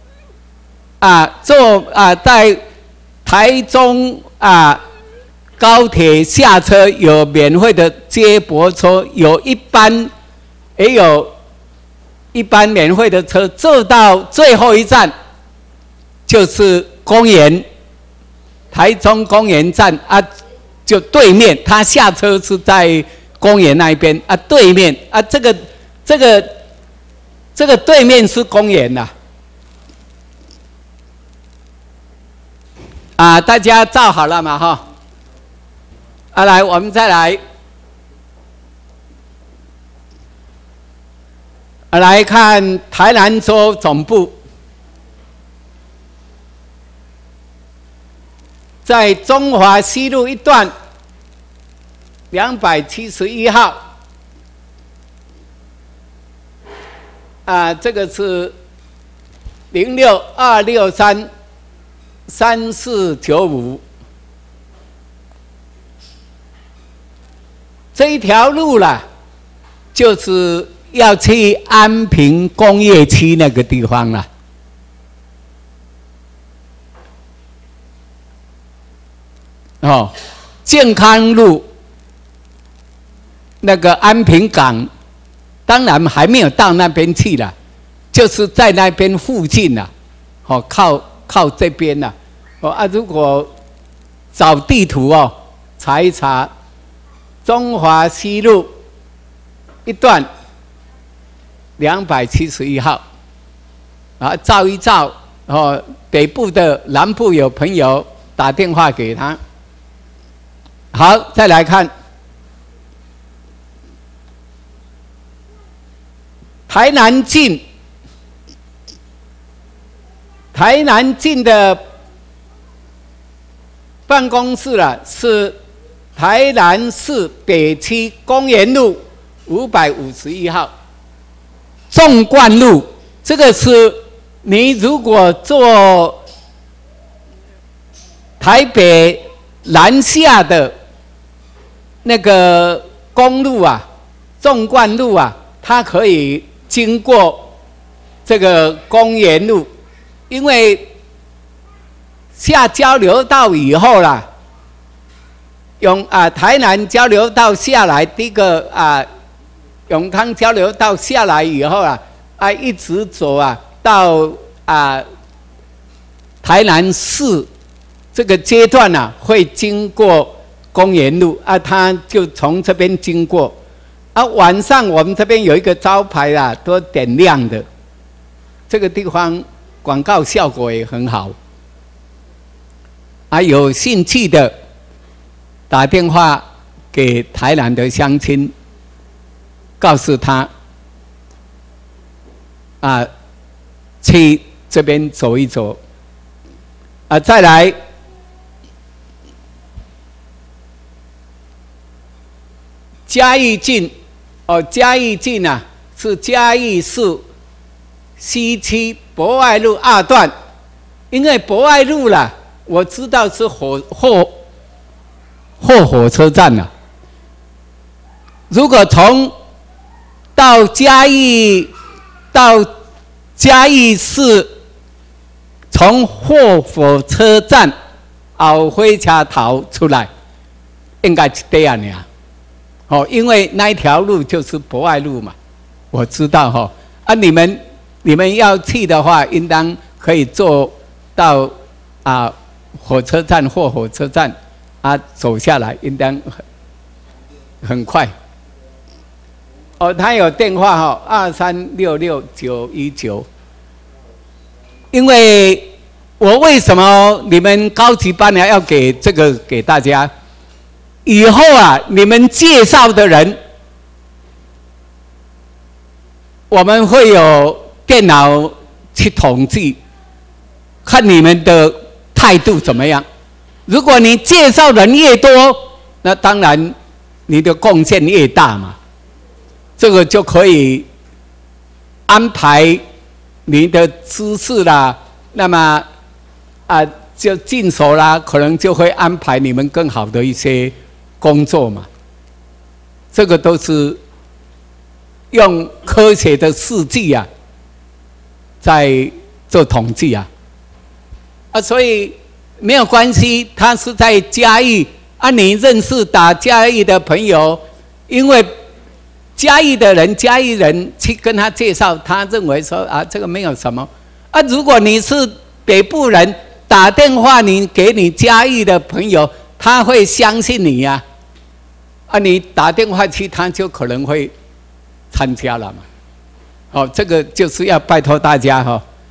在台中高铁下车有免费的接驳车，也有一班免费的车，坐到最后一站就是公园，台中公园站就对面，他下车是在公园那一边对面这个对面是公园呐。大家照好了嘛哈？来，我们再来看台南州总部，在中华西路一段271号。这个是062633495。这一条路啦，就是要去安平工业区那个地方啦。健康路那个安平港，当然还没有到那边去啦，就是在那边附近啦。靠这边啦。如果找地图查一查。中华西路一段271号，照一照，北部的、南部有朋友打电话给他。好，再来看台南境的办公室啦，是台南市北区公园路551号，纵贯路。这个是你如果坐台北南下的那个公路纵贯路它可以经过这个公园路，因为下交流道以后啦。用台南交流道下来，第一个永康交流道下来以后一直走到台南市这个阶段会经过公园路它就从这边经过晚上我们这边有一个招牌都点亮的，这个地方广告效果也很好有兴趣的。打电话给台南的乡亲，告诉他去这边走一走再来嘉义郡嘉义郡是嘉义市西区博爱路2段，因为博爱路啦，我知道是火车站如果到嘉义市，从火车站后火车头出来，应该是这样因为那一条路就是博爱路嘛，我知道你们要去的话，应当可以坐到火车站或火车站。走下来应当很快。他有电话2366919。因为我为什么你们高级班要给这个给大家？以后你们介绍的人，我们会有电脑去统计看你们的态度怎么样。如果你介绍人越多，那当然你的贡献越大嘛。这个就可以安排你的知识啦，那么就进手啦，可能就会安排你们更好的一些工作嘛。这个都是用科学的数据啊，在做统计啊，所以没有关系，他是在嘉义你认识打嘉义的朋友，因为嘉义人去跟他介绍，他认为说这个没有什么如果你是北部人，打电话给你嘉义的朋友，他会相信你呀你打电话去，他就可能会参加了嘛。这个就是要拜托大家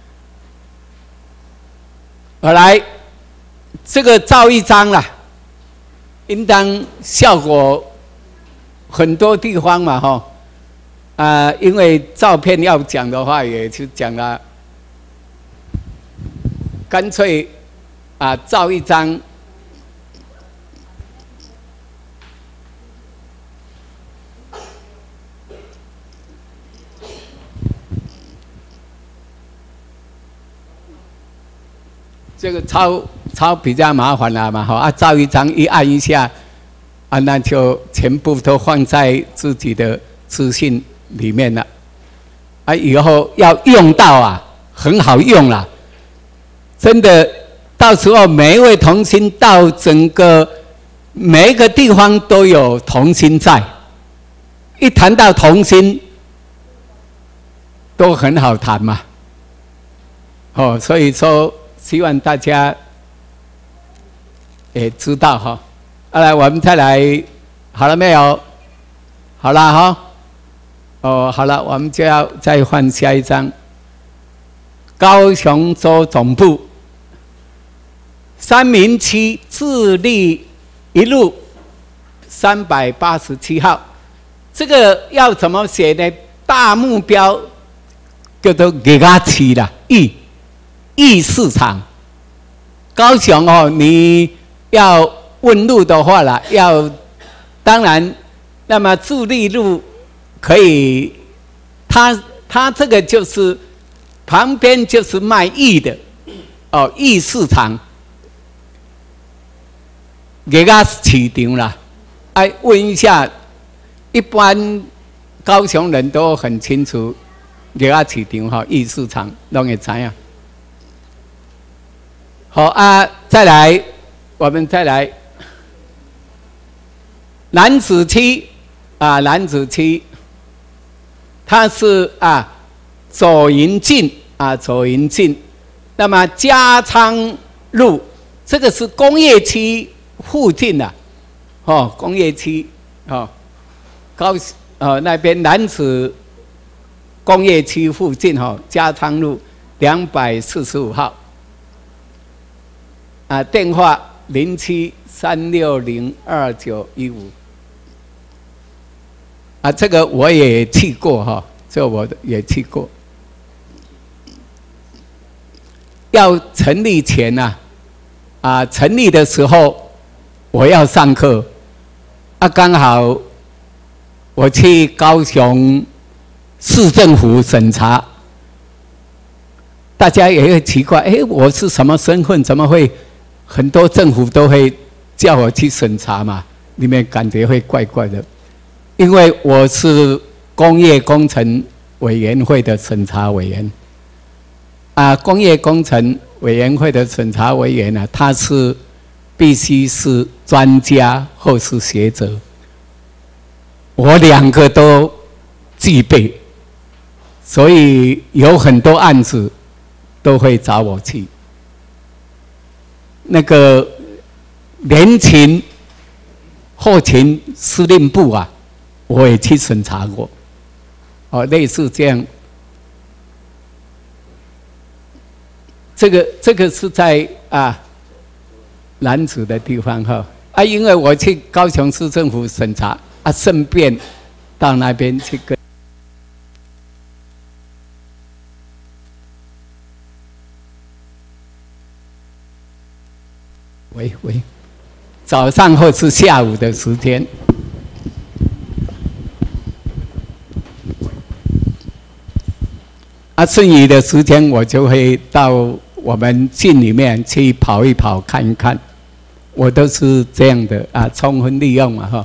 来，这个照一张啦，应当效果很多地方嘛因为照片要讲的话，也就讲了，干脆照一张。这个抄比较麻烦了嘛照一张一按一下那就全部都放在自己的资讯里面了以后要用到很好用啦，真的，到时候每一位同心到整个每一个地方都有同心在，一谈到同心都很好谈嘛所以说希望大家也知道来，我们再来，好了没有？好了好了，我们就要再换下一张。高雄州总部三民区自立一路387号，这个要怎么写呢？大目标叫做给他起了义市场。高雄你要问路的话啦，当然，那么自立路可以，它这个就是旁边就是卖义的义市场，给他市场啦。问一下，一般高雄人都很清楚，给他市场义市场拢会知影。好再来，我们再来楠梓区楠梓区，它是左营进左营进，那么加昌路这个是工业区附近的工业区那边楠梓工业区附近加昌路245号。电话0736029915。这个我也去过这我也去过。要成立前成立的时候我要上课刚好我去高雄市政府审查，大家也会奇怪，我是什么身份？怎么会？很多政府都会叫我去审查嘛，里面感觉会怪怪的，因为我是工业工程委员会的审查委员。工业工程委员会的审查委员他是必须是专家或是学者，我2个都具备，所以有很多案子都会找我去。那个联勤后勤司令部我也去审查过，类似这样。这个是在楠梓的地方因为我去高雄市政府审查顺便到那边去跟。 喂，早上或是下午的时间。剩余的时间我就会到我们郡里面去跑一跑、看一看，我都是这样的充分利用嘛哈。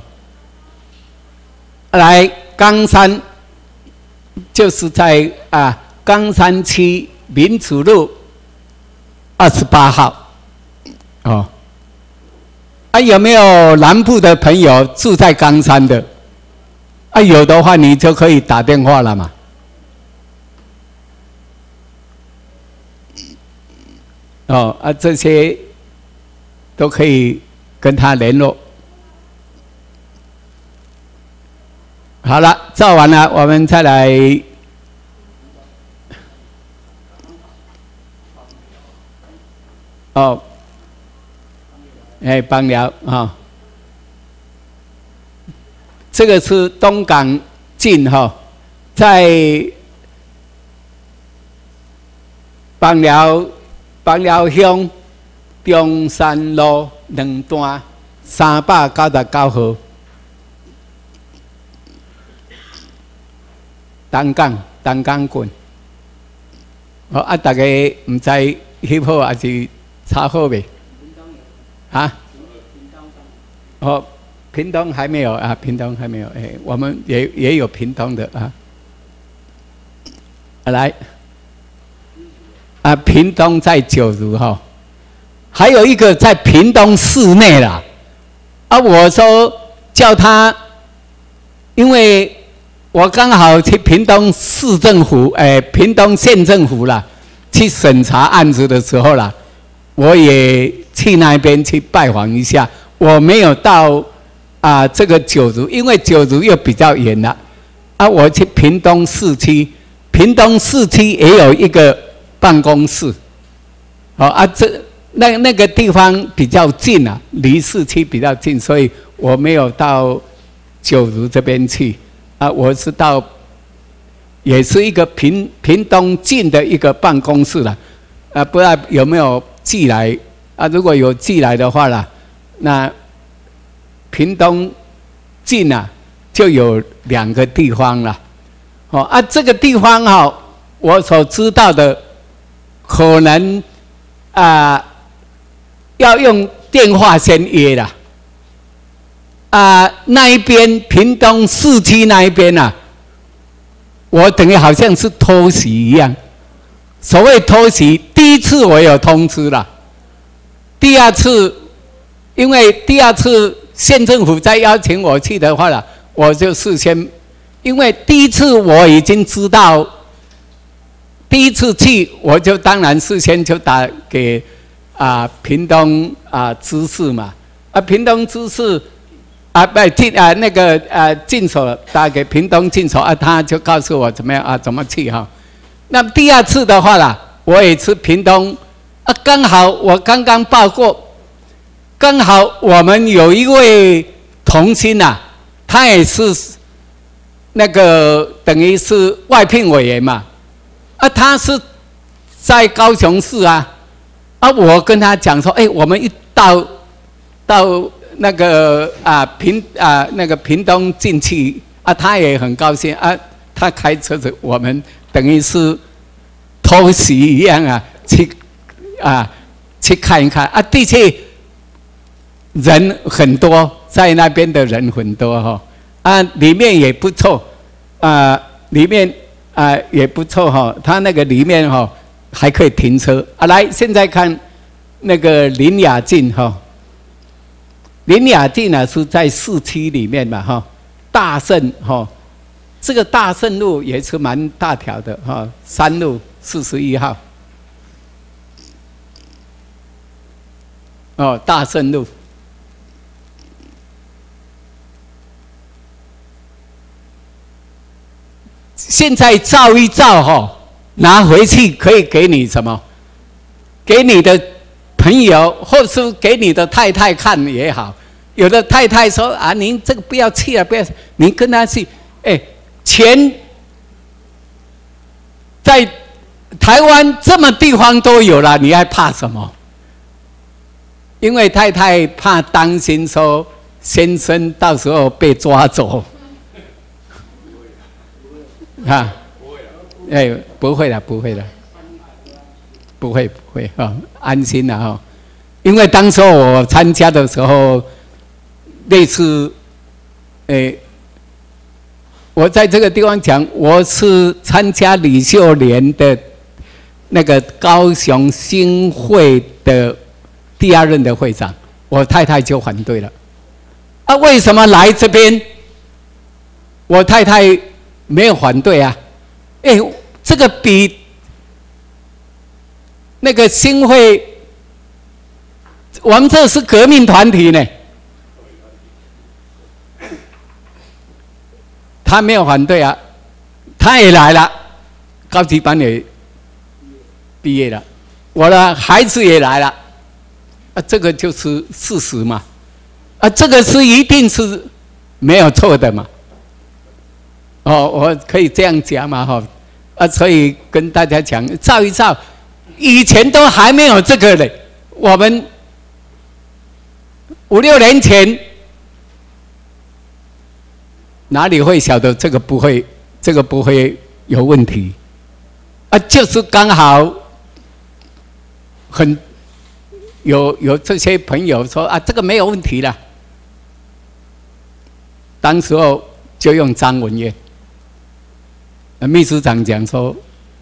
来冈山，就是在冈山区民主路28号，哦，有没有南部的朋友住在冈山的？有的话你就可以打电话了嘛。这些都可以跟他联络。好了，照完了，我们再来。帮寮这个是东港郡在帮寮乡中山路2段399号，单港郡。大家唔知翕好还是查好未？屏东还没有屏东还没有。我们也有屏东的来。屏东在九如还有一个在屏东市内啦。我说叫他，因为我刚好去屏东市政府，屏东县政府啦，去审查案子的时候啦，我也去那边去拜访一下。我没有到这个九如，因为九如又比较远了。我去屏东市区，屏东市区也有一个办公室，那个地方比较近离市区比较近，所以我没有到九如这边去我是到，也是一个屏东近的一个办公室了，不知道有没有寄来如果有寄来的话啦，那屏东近就有2个地方了，这个地方我所知道的。可能要用电话先约啦。那一边屏东市区那一边我等于好像是偷袭一样。所谓偷袭，第一次我有通知了，第二次，因为第二次县政府再邀请我去的话了，我就事先，因为第一次我已经知道。第一次去，我就当然事先就打给屏东知事嘛，屏东知事那个进所打给屏东进所他就告诉我怎么样怎么去那第二次的话啦，我也是屏东刚好我刚刚报过，刚好我们有一位同心他也是那个等于是外聘委员嘛。他是在高雄市我跟他讲说，我们一到那个那个屏东进去他也很高兴他开车子，我们等于是偷袭一样去看一看的确人很多，在那边的人很多里面也不错里面。也不错它那个里面还可以停车来，现在看那个林雅郡林雅郡是在市区里面嘛大胜这个大胜路也是蛮大条的3路41号大胜路。现在照一照拿回去可以给你什么？给你的朋友，或是给你的太太看也好。有的太太说您这个不要去了，不要，您跟他去。钱在台湾这么地方都有了，你还怕什么？ 因为太太怕担心说先生到时候被抓走，啊，哎，不会的，不会的，不会啊，安心了哈。因为当时我参加的时候，类似，我在这个地方讲，我是参加李秀莲的那个高雄新会的第2任的会长，我太太就反对了。啊，为什么来这边？我太太没有反对啊。这个比那个新会，我们这是革命团体呢。他没有反对啊，他也来了，高级班也毕业了，我的孩子也来了，啊，这个就是事实嘛，啊，这个是一定是没有错的嘛，哦，我可以这样讲嘛，哈，啊，所以跟大家讲，照一照，以前都还没有这个嘞，我们5、6年前。哪里会晓得这个不会有问题？啊，就是刚好很有这些朋友说啊，这个没有问题了。当时候就用张文燕，秘书长讲说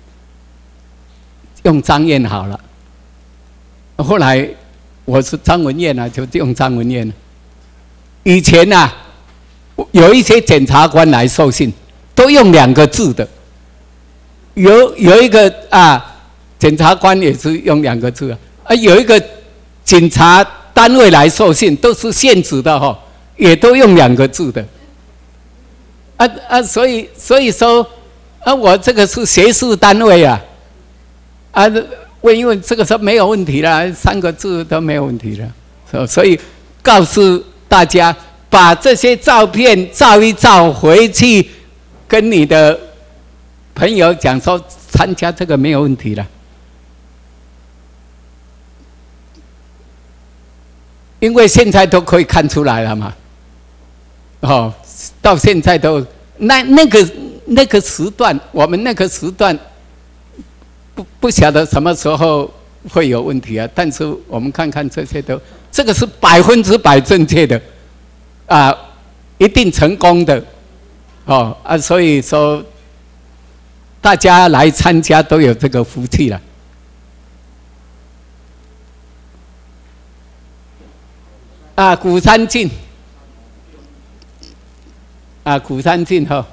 用张燕好了。后来我是张文燕啊，就用张文燕。以前啊。有一些检察官来受信，都用2个字的。有一个啊，检察官也是用2个字啊。有一个警察单位来受信，都是现职的哈，也都用2个字的。所以说啊，我这个是学术单位啊，啊，因为这个说没有问题了，3个字都没有问题了，所以告诉大家。把这些照片照一照，回去跟你的朋友讲说，参加这个没有问题了。因为现在都可以看出来了嘛。哦，到现在都那个时段，我们那个时段不晓得什么时候会有问题啊。但是我们看看这些这个是100%正确的。啊，一定成功的，哦啊，所以说大家来参加都有这个福气了。啊，鼓山镜，啊，鼓山镜哈，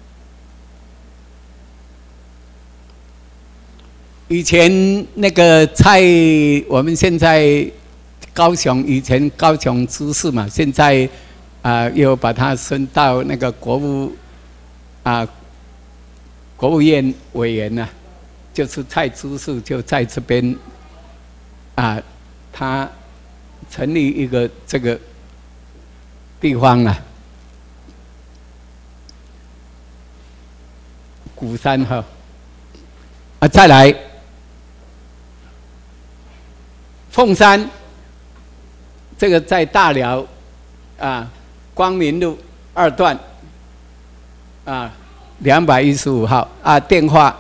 以前那个我们现在高雄以前高雄知事嘛，现在。又把他升到那个国务院委员呐，就是蔡知事就在这边，他成立一个这个地方啊，鼓山哈，再来凤山，这个在大寮光明路2段215号电话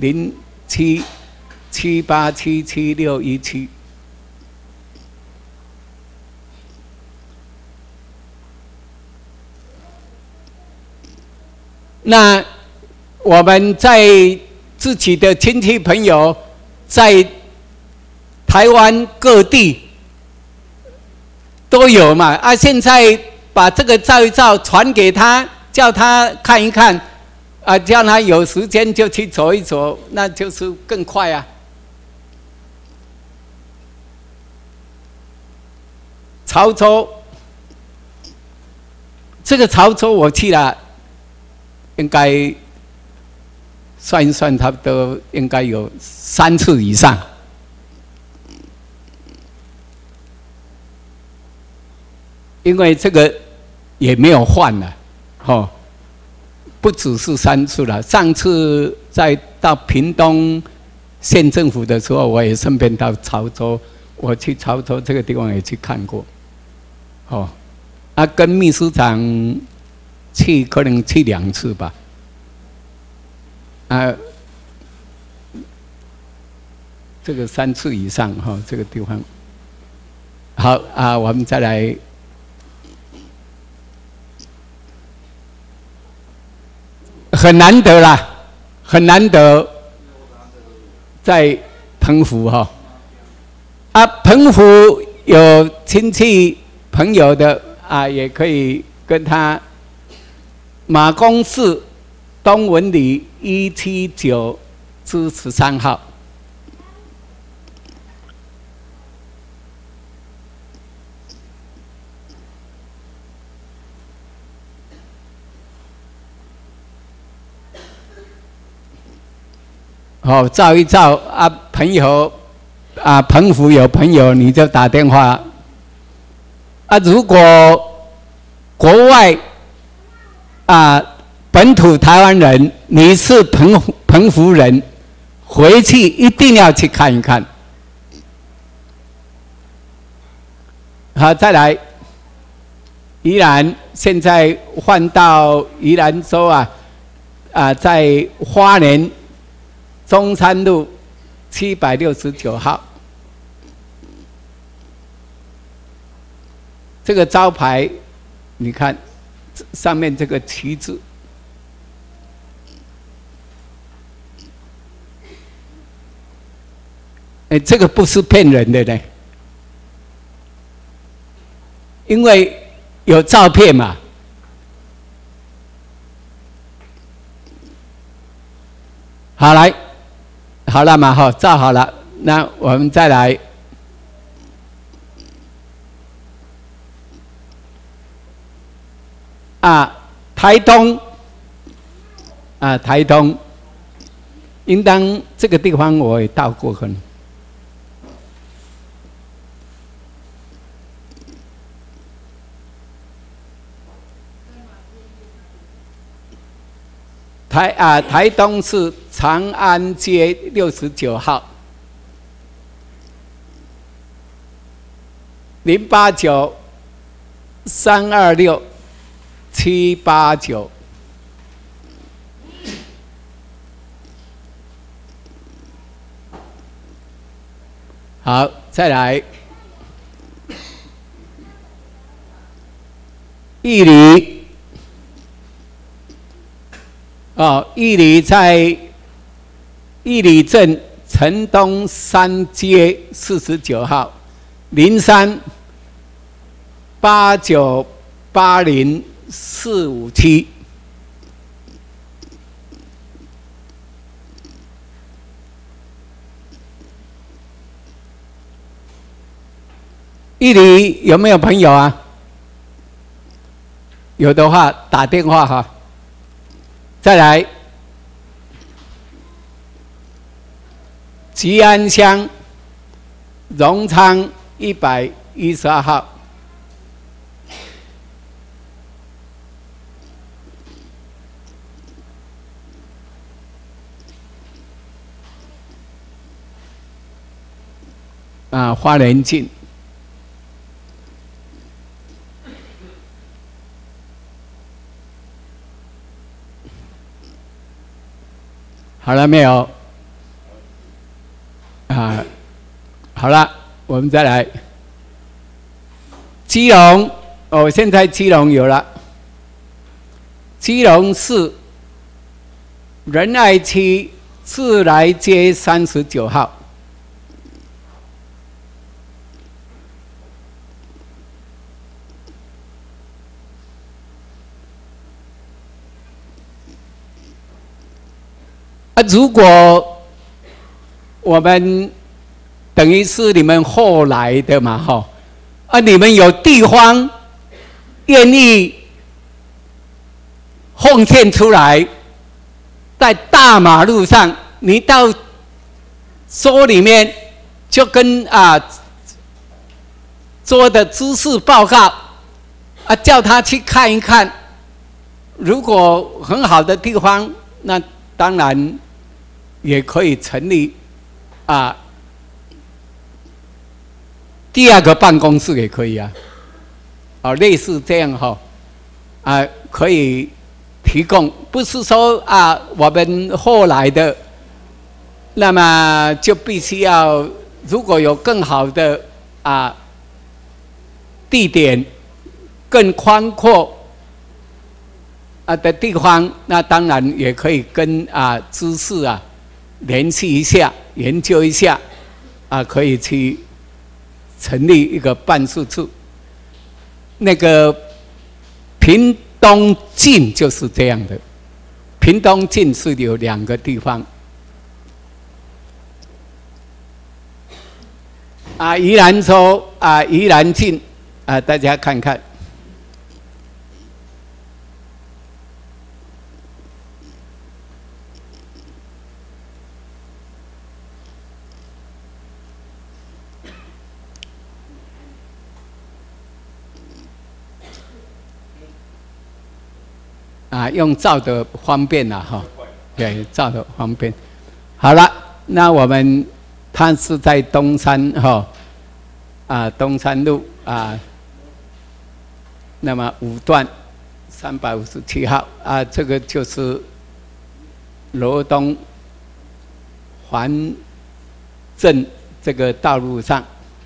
0778777617。那我们在自己的亲戚朋友在台湾各地都有嘛现在。把这个照一照，传给他，叫他看一看，叫他有时间就去走一走，那就是更快啊。潮州，这个潮州我去了，应该算一算，差不多应该有3次以上。因为这个也没有换了，不只是3次了。上次到屏东县政府的时候，我也顺便到潮州我去潮州这个地方也去看过，哦，啊，跟秘书长去可能去2次吧，啊，这个3次以上哈、哦，这个地方。好啊，我们再来。很难得啦，很难得在澎湖哈。啊，澎湖有亲戚朋友的啊，也可以跟他马公市东文里179-13号。哦，照一照啊，朋友啊，澎湖有朋友你就打电话啊。如果国外啊本土台湾人，你是澎湖人，回去一定要去看一看。好，再来，宜兰现在换到宜兰州啊，在花莲中山路769号，这个招牌，你看上面这个旗帜，这个不是骗人的呢，因为有照片嘛。好，来。好了嘛，哈，照好了，那我们再来。台东，台东，应当这个地方我也到过很。台东是长安街69号，089-326-789。好，再来，玉里。玉里在玉里镇城东3街49号，03-8980-457。玉里有没有朋友啊？有的话打电话哈。再来，吉安乡荣昌112号，花莲郡。好了没有？好了，我们再来。基隆，现在基隆有了。基隆市仁爱区自来街39号。如果我们等于是你们后来的嘛，你们有地方愿意奉献出来，在大马路上，你到州里面就跟州的知识报告，叫他去看一看，如果很好的地方，那当然。也可以成立第二个办公室也可以啊，类似这样可以提供，不是说我们后来的，那么就必须要如果有更好的地点、更宽阔的地方，那当然也可以跟知识联系一下、研究一下可以去成立一个办事处。那个屏东进就是这样的，屏东进是有2个地方，宜兰州宜兰进大家看看。用照的方便对，照的方便。好了，那我们它是在东山东山路那么5段357号这个就是罗东环镇这个道路上。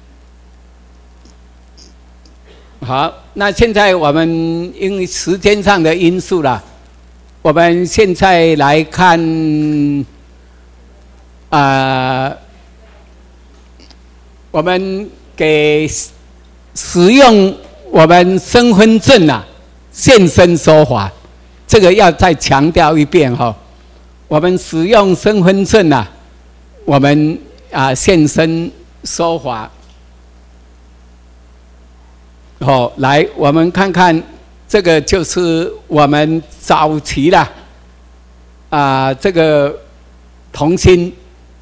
好，那现在我们因为时间上的因素啦，我们现在来看我们给使用我们身份证现身说法，这个要再强调一遍我们使用身份证我们现身说法。来，我们看看，这个就是我们早期这个同心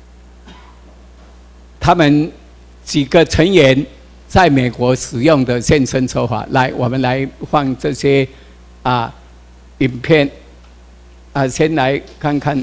他们几个成员在美国使用的现身说法。来，我们来放这些影片先来看看。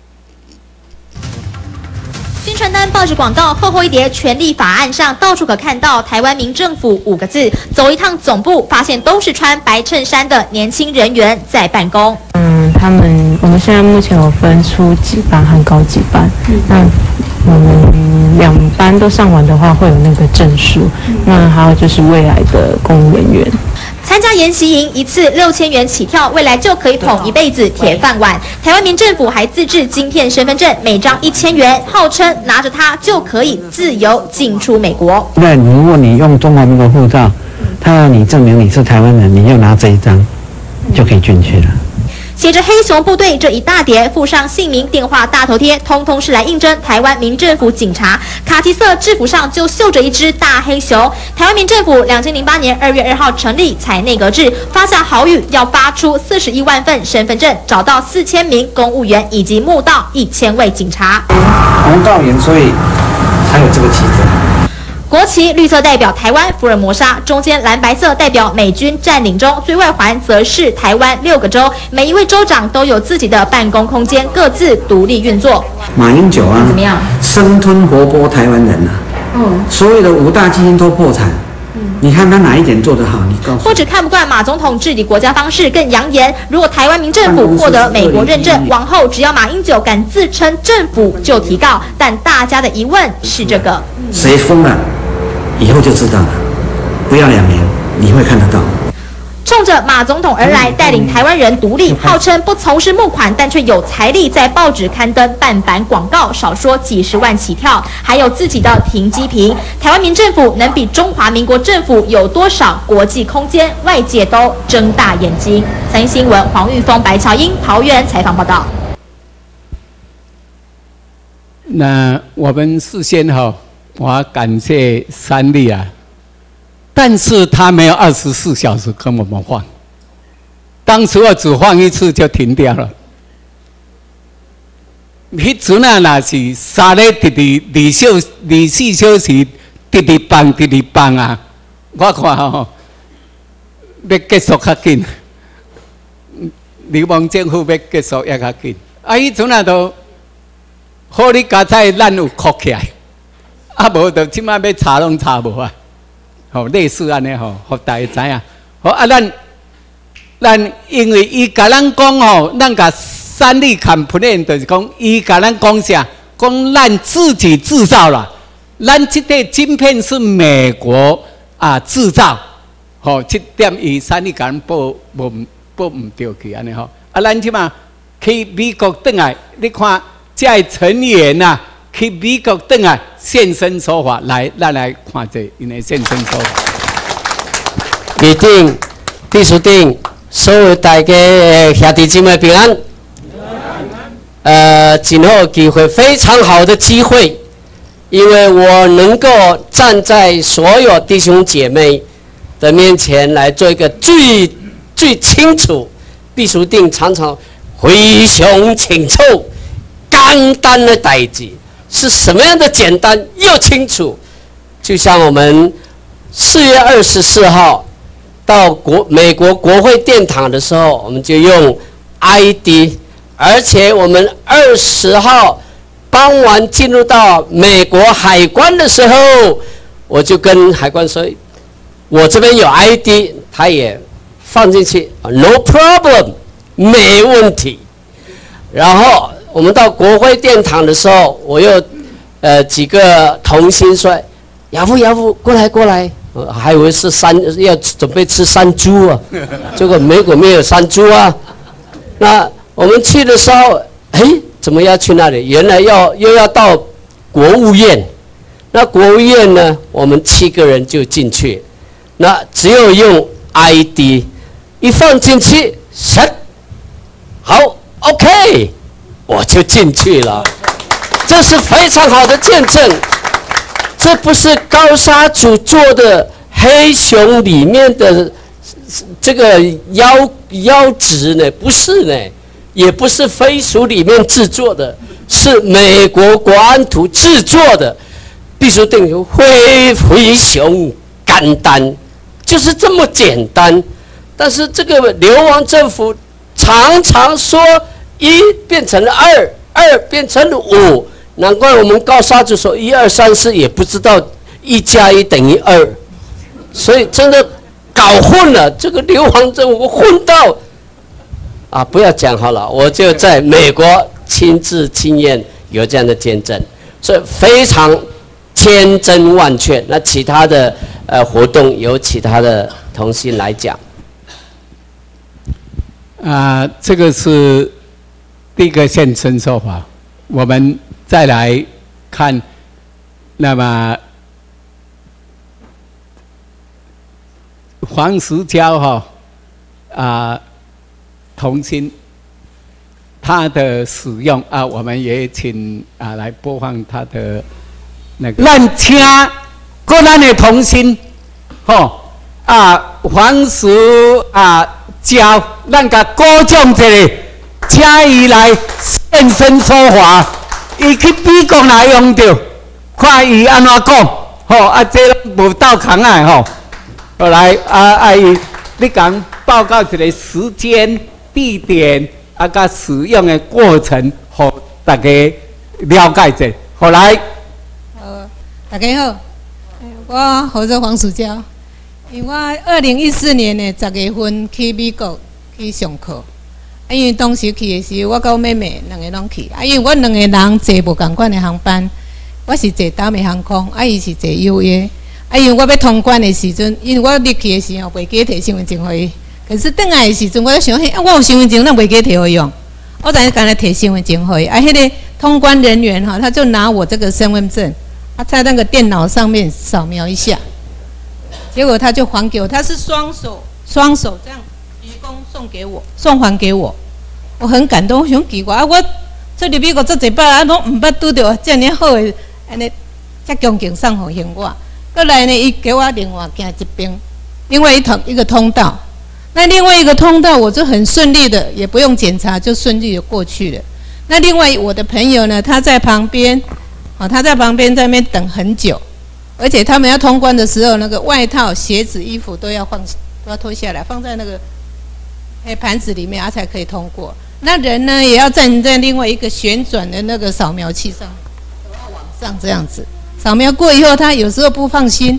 宣传单、报纸广告厚厚一叠，权利法案上到处可看到“台湾民政府”5个字。走一趟总部，发现都是穿白衬衫的年轻人员在办公。 我们现在目前有分初级班和高级班。那我们2班都上完的话，会有那个证书。那还有就是未来的公务人员。 参加研习营一次6000元起跳，未来就可以捅一辈子铁饭碗。台湾民政府还自制晶片身份证，每张1000元，号称拿着它就可以自由进出美国。 那如果你用中华民国护照，他要你证明你是台湾人，你就拿这一张就可以进去了。 写着黑熊部队这一大叠，附上姓名、电话、大头贴，通通是来应征台湾民政府警察。卡其色制服上就绣着一只大黑熊。台湾民政府2008年2月2号成立，采内阁制，发下豪语要发出41万份身份证，找到4000名公务员，以及募到1000位警察。 红道员，所以才有这个旗帜。 国旗绿色代表台湾福尔摩沙，中间蓝白色代表美军占领中，最外环则是台湾6个州，每一位州长都有自己的办公空间，各自独立运作。 马英九怎么样？ 生吞活剥台湾人所有的5大基金都破产。你看他哪一点做得好？你告诉我。 不只看不惯马总统治理国家方式，更扬言，如果台湾民政府获得美国认证，往后只要马英九敢自称政府就提告。但大家的疑问是这个： 谁疯了？以后就知道了，不要2年，你会看得到。 冲着马总统而来，带领台湾人独立，号称不从事募款，但却有财力在报纸刊登半版广告，少说几10万起跳，还有自己的停机坪。台湾民政府能比中华民国政府有多少国际空间？外界都睁大眼睛。三立新闻黄玉峰、白乔英桃园采访报道。 那我们事先我要感谢三立但是他没有24小时跟我们放，当时我只放1次就停掉了。迄阵那是3日24小时直放我看要结束较紧，流氓政府要结束也较紧。迄阵都好，你加在咱有哭起来。无就即摆要查拢查无吼，类似安尼吼，互大家知影。好啊，咱因为伊甲咱讲吼，咱甲三立 complain 就是讲，伊甲咱讲啥？讲咱自己制造啦，咱这个晶片是美国制造，吼，这点伊三立甲咱报唔对去安尼吼。啊，咱即嘛去美国转来，你看这成员呐。去美国转来现身说法，来，咱来看这因的现身说法。 预定、秘书长，所有大家兄弟姐妹平安。今后机会非常好的机会，因为我能够站在所有弟兄姐妹的面前来做一个最清楚。秘书长常常非常清楚、简单的代志。是什么样的简单又清楚？就像我们4月24号到美国国会殿堂的时候，我们就用 ID， 而且我们20号傍晚进入到美国海关的时候，我就跟海关说，我这边有 ID， 他也放进去 ，No problem， 没问题。然后我们到国会殿堂的时候，我又几个同心说：“亚父，过来。”还以为是要准备吃山猪啊，结果美国没有山猪啊。那我们去的时候，怎么要去那里？原来又要到国务院。那国务院呢，我们7个人就进去，那只有用 ID， 一放进去，好 ，OK。我就进去了，这是非常好的见证。这不是高沙组做的黑熊里面的这个腰子呢，不是呢，也不是飞鼠里面制作的，是美国国安图制作的。必须定有非常简单，就是这么简单。但是这个流亡政府常常说。1变成了2，2变成了5，难怪我们高沙就说1、2、3、4也不知道1加1等于2，所以真的搞混了。这个流亡政府混到不要讲好了，我就在美国亲自经验有这样的见证，所以非常千真万确。那其他的活动由其他的同心来讲。 这个是。第一个现身说法，我们再来看，那么黄石胶同心，它的使用我们也请来播放它的那个。咱请过咱的同心，黄石胶，咱甲鼓掌一下。请伊来现身说法，伊去美国来用着，看伊安怎讲，这无到空啊，后来伊你讲报告一个时间、地点甲使用的过程，互大家了解者。后来， 大家好，我号做黄淑娇，因为我2014年的10月份去美国去上课。因为当时去的时候，我跟我妹妹2个拢去。因为我2个人坐无同款的航班，我是坐达美航空，伊是坐优越。因为我要通关的时阵，因为我入去的时候袂记摕身份证给伊，可是转来的时阵，我就想，我有身份证，那袂记摕给用。我才刚才摕身份证给伊。迄个通关人员他就拿我这个身份证，在那个电脑上面扫描一下，结果他就还给我，他是双手这样鞠躬送还给我。我很感动，我想奇怪我出入美国这一摆，拢唔捌拄到这样好的安尼，遮恭敬送互幸我。过来呢，伊给我另外行一边，另外一个通道。那另外一个通道，我就很顺利的，也不用检查，就顺利的过去了。那另外我的朋友呢，他在旁边，他在旁边在那边等很久，而且他们要通关的时候，那个外套、鞋子、衣服都要脱下来，放在那个盘子里面，才可以通过。那人呢，也要站在另外一个旋转的那个扫描器上，都要往上这样子扫描过以后，他有时候不放心，他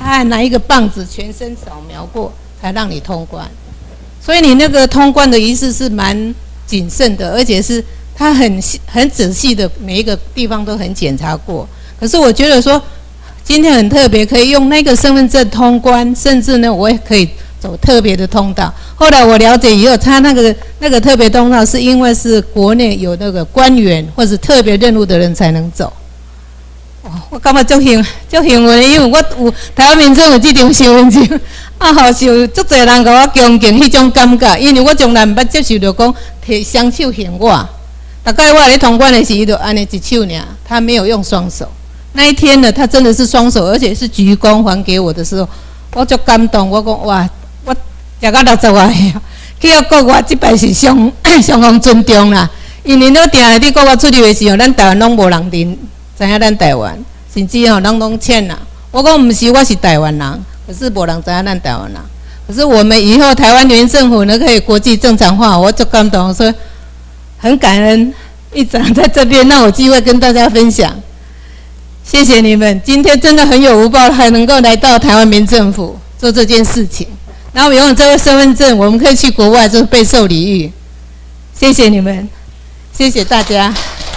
他还拿一个棒子全身扫描过，才让你通关。所以你那个通关的仪式是蛮谨慎的，而且是他很仔细的，每一个地方都很检查过。可是我觉得说今天很特别，可以用那个身份证通关，甚至呢我也可以走特别的通道。后来我了解以后，他那个特别通道是因为是国内有那个官员或者特别任务的人才能走。我感觉足幸运的，因为我有台湾民众有这张身份证，啊，好受足侪人甲我恭敬迄种感觉，因为我从来毋捌接受到讲摕双手还我，大概我咧通关的时，伊就安尼一手尔，他没有用双手。那一天呢，他真的是双手，而且是鞠躬还给我的时候，我足感动。我讲哇，我食到60外岁，去到国外，这摆是相当尊重啦。因为咱定来伫国外出入的时候，咱台湾拢无人知影咱台湾，甚至吼人拢欠啦。我讲毋是，我是台湾人，可是无人知影咱台湾人。可是我们以后台湾原政府呢可以国际正常化，我足感动，所以很感恩议长在这边让我机会跟大家分享。谢谢你们，今天真的很有福报，还能够来到台湾民政府做这件事情。然后拥有这个身份证，我们可以去国外就是备受礼遇。谢谢你们，谢谢大家。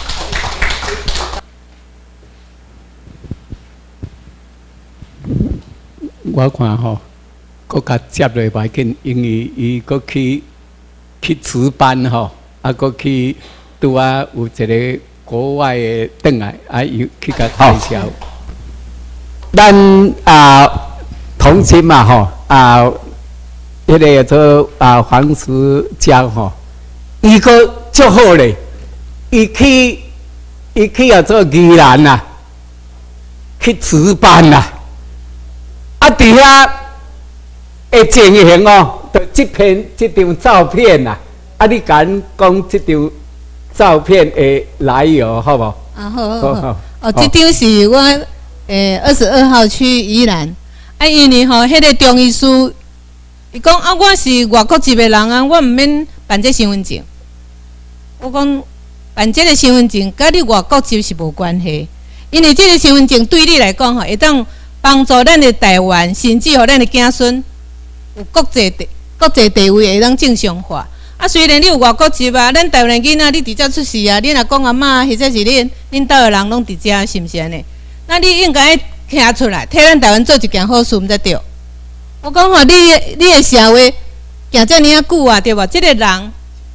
我看吼，搁甲接落袂紧，因为伊搁去值班吼，啊，搁去拄啊有一个国外的转来，啊，又去甲介绍。咱同心嘛吼，迄个做黄石江吼，伊个足好咧，伊去做宜兰啦，去值班啦。伫遐的情形哦，就这张照片呐，你敢讲这张照片的来由好无？好。 这张是我22号去宜兰，因为吼，迄个中医师伊讲我是外国籍的人啊，我毋免办这身份证。我讲办这个身份证，甲你外国籍是无关系，因为这个身份证对你来讲吼，会当帮助咱的台湾，甚至乎咱的子孙有国际地位会当正常化。虽然你有外国籍啊，咱台湾囡仔你伫遮出世啊，你若讲阿嬷或者是恁兜的人拢伫遮，是毋是安尼？那你应该站出来，替咱台湾做一件好事，毋才对。我讲吼，你的社会行遮尔久啊，对吧？这个人，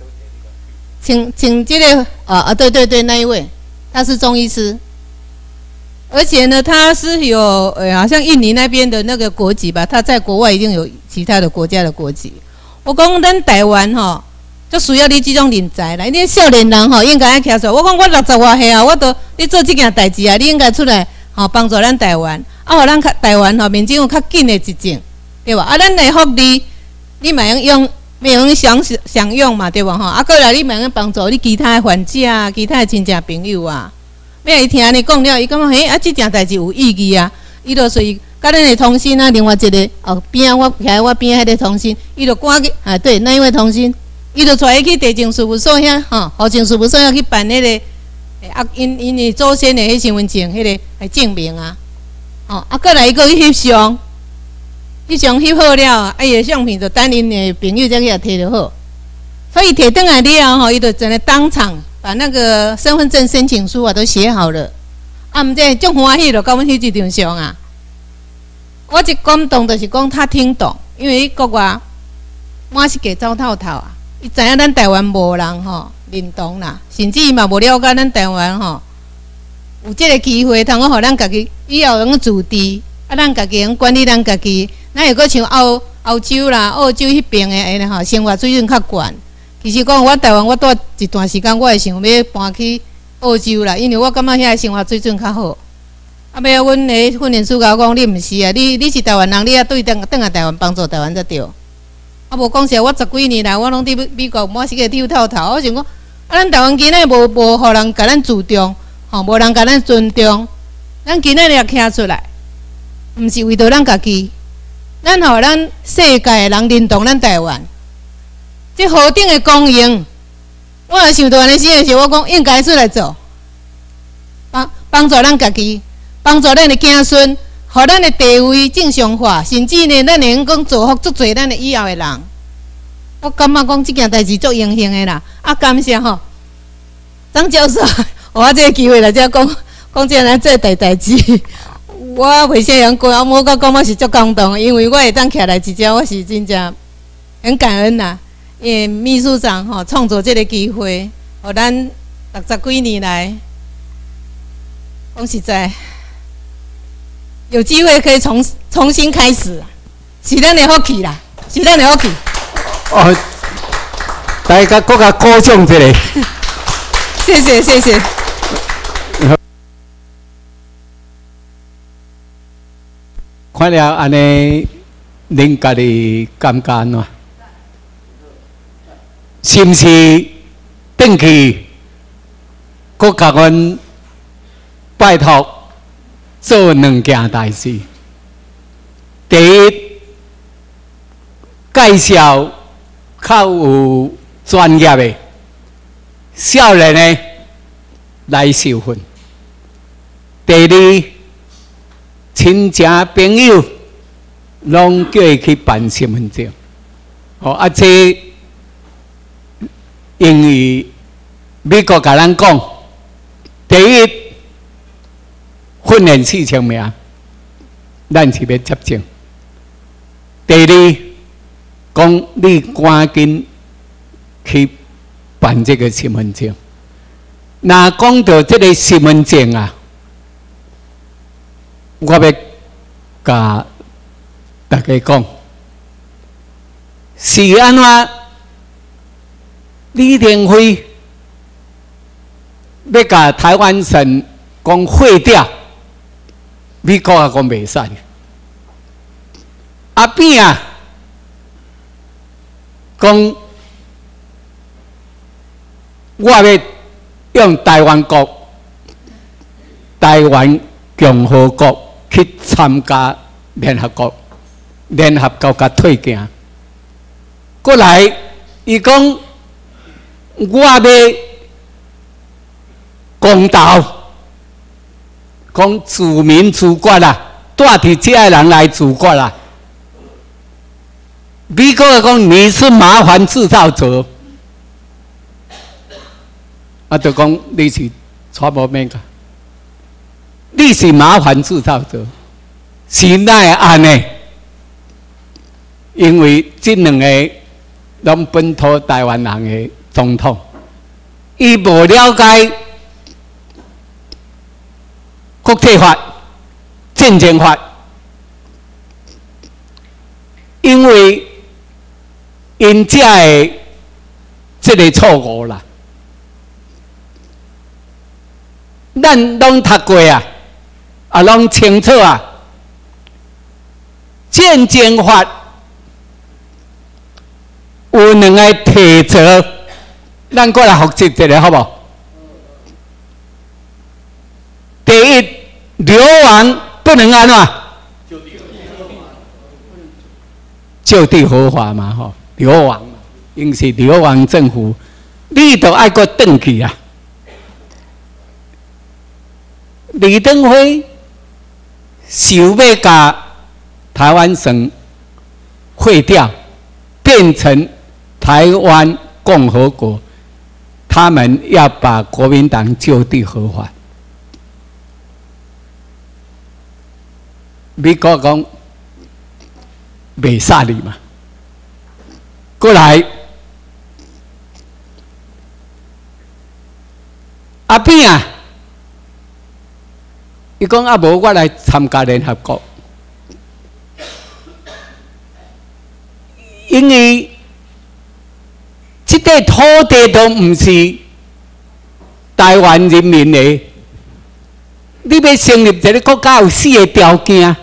请这个对，那一位，他是中医师。而且呢，他是有好像印尼那边的那个国籍吧，他在国外已经有其他的国家的国籍。我讲咱台湾吼，就需要你这种人才啦。你少年人吼，应该爱站出来。我讲我60外岁啊，我都你做这件代志啊，你应该出来吼帮助咱台湾，互咱台湾吼民众有较紧的执政，对吧？咱的福利你嘛用享用嘛，对吧？吼，过来你嘛用帮助你其他的患者啊，其他的亲戚朋友啊。要伊听你讲了，伊感觉嘿这件代志有意义啊！伊就随甲咱的同心啊，另外一个边我徛我边迄个同心，伊就赶去对那一位同心，伊就带伊去地政事务所遐户政事务所遐去办迄个因的祖先的迄身份证迄个来证明啊！过来伊个去翕相翕好了，伊的相片就等因的朋友再去摕就好。所以摕转来了吼，伊就真的当场把那个身份证申请书都写好了，毋这足欢喜了，甲阮翕一张相啊！我一感动就是讲他听懂，因为国外满是假糟透透啊！伊知影咱台湾无人吼认同啦，甚至伊嘛无了解咱台湾吼有这个机会，通互咱家己以后用自治，咱家己用管理咱家己，咱又搁像欧洲啦、澳洲迄边的安尼吼，生活水准较悬。其实讲我台湾，我住一段时间，我会想要搬去澳洲啦，因为我感觉遐个生活水准较好。尾阮的训练师甲我讲，你毋是啊，你是台湾人，你也对转来台湾帮助台湾才对。无讲实，我10几年来，我拢伫美国满是个跳透透。我想讲，咱台湾今仔无互人甲咱注重，无人甲咱尊重，咱今仔日也站出来，毋是为着咱家己，咱互咱世界人认同咱台湾。这何等的公益！我也想到安尼时的时候，我讲应该出来做，帮助咱家己，帮助咱的子孙， 互咱的地位正常化，甚至呢，咱会用讲造福足侪咱的以后的人。我感觉讲这件代志足荣幸的啦，感谢吼，张教授，我这个机会来遮讲这这代志，我袂想人讲，我感觉是足感动，因为我会当徛来一只，我是真正很感恩啦。因为秘书长吼创造这个机会，互咱60几年来，讲实在，有机会可以重新开始，是咱的福气啦，是咱的福气。 哦，大家各个鼓掌一下。 谢谢谢谢。 看了安尼，恁家己感觉安怎？是毋是转去，搁甲阮拜托做2件代志？第一，介绍较有专业的少年的来受训。第二，亲戚朋友拢叫伊去办身份证。哦，这因为美国甲咱讲，第一训练4000名，咱是要接种。第二，讲你赶紧去办这个身份证。那讲到这个身份证啊，我要甲大家讲，是安怎？李登辉要甲台湾省讲废掉，美国也讲袂使。阿扁啊，讲我要用台湾国、台湾共和国去参加联合国、联合国甲退行。过来，伊讲我要公道，讲自民自决啦，带伫遮个人来自决啦。美国讲你是麻烦制造者，就讲你是错无免个，你是麻烦制造者，是哪会安呢？因为这2个拢本土台湾人的总统，伊无了解国际法、战争法，因为因遮的这个错误啦，咱拢读过啊，拢清楚啊。战争法有2个体则，咱过来复习一下好不好？第一，流亡不能安怎？就地合法嘛，吼。流亡嘛，因是流亡政府，你都爱搁转去啊。李登辉想要把台湾省废掉，变成台湾共和国，他们要把国民党就地合法。美国讲袂杀你嘛。过来，阿扁啊，伊讲啊无我来参加联合国，因为这块土地都唔是台湾人民的，你要成立一个国家有4个条件，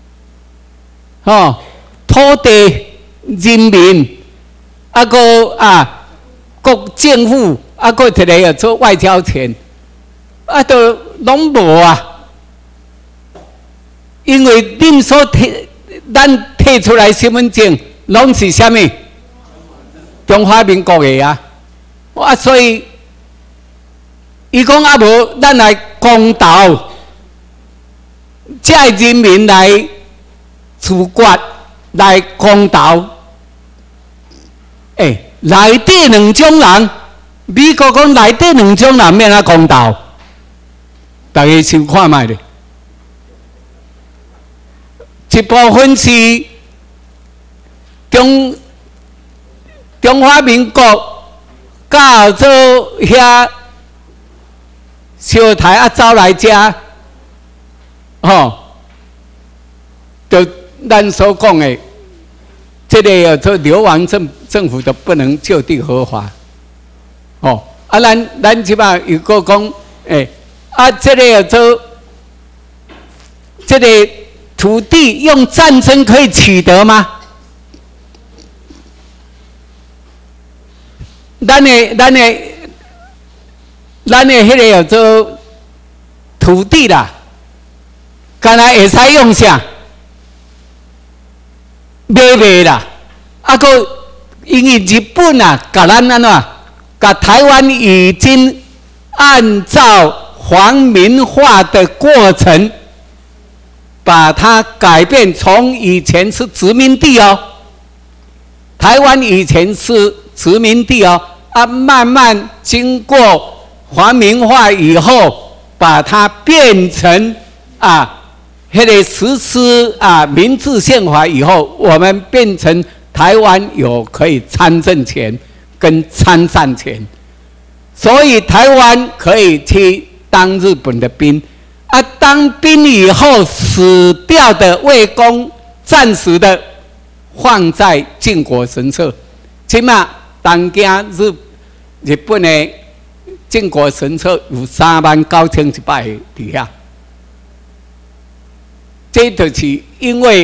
土地、人民。国政府个摕来做外交权，都拢无啊！因为恁所咱摕出来身份证，拢是啥物？中华民国的啊！所以伊讲无，咱来公道， 这人民来处决来公道。内底两种人，美国讲内底两种人免啊公道，大家想看卖咧。一部分是中华民国甲做遐小台走来遮，就咱所讲的，这个做流亡政府都不能就地合法。咱即摆又个讲，这个做这个土地用战争可以取得吗？咱的迄个叫做土地啦，敢若会使用啥？卖啦，个因为日本啊，甲咱安怎？甲台湾已经按照皇民化的过程，把它改变，从以前是殖民地哦，台湾以前是殖民地哦，慢慢经过皇民化以后，把它变成迄个实施民治宪法以后，我们变成台湾有可以参政权跟参战权，所以台湾可以去当日本的兵。当兵以后死掉的魏公，暂时的放在靖国神社。起码当家日本的靖国神社有39100个底下。这就是因为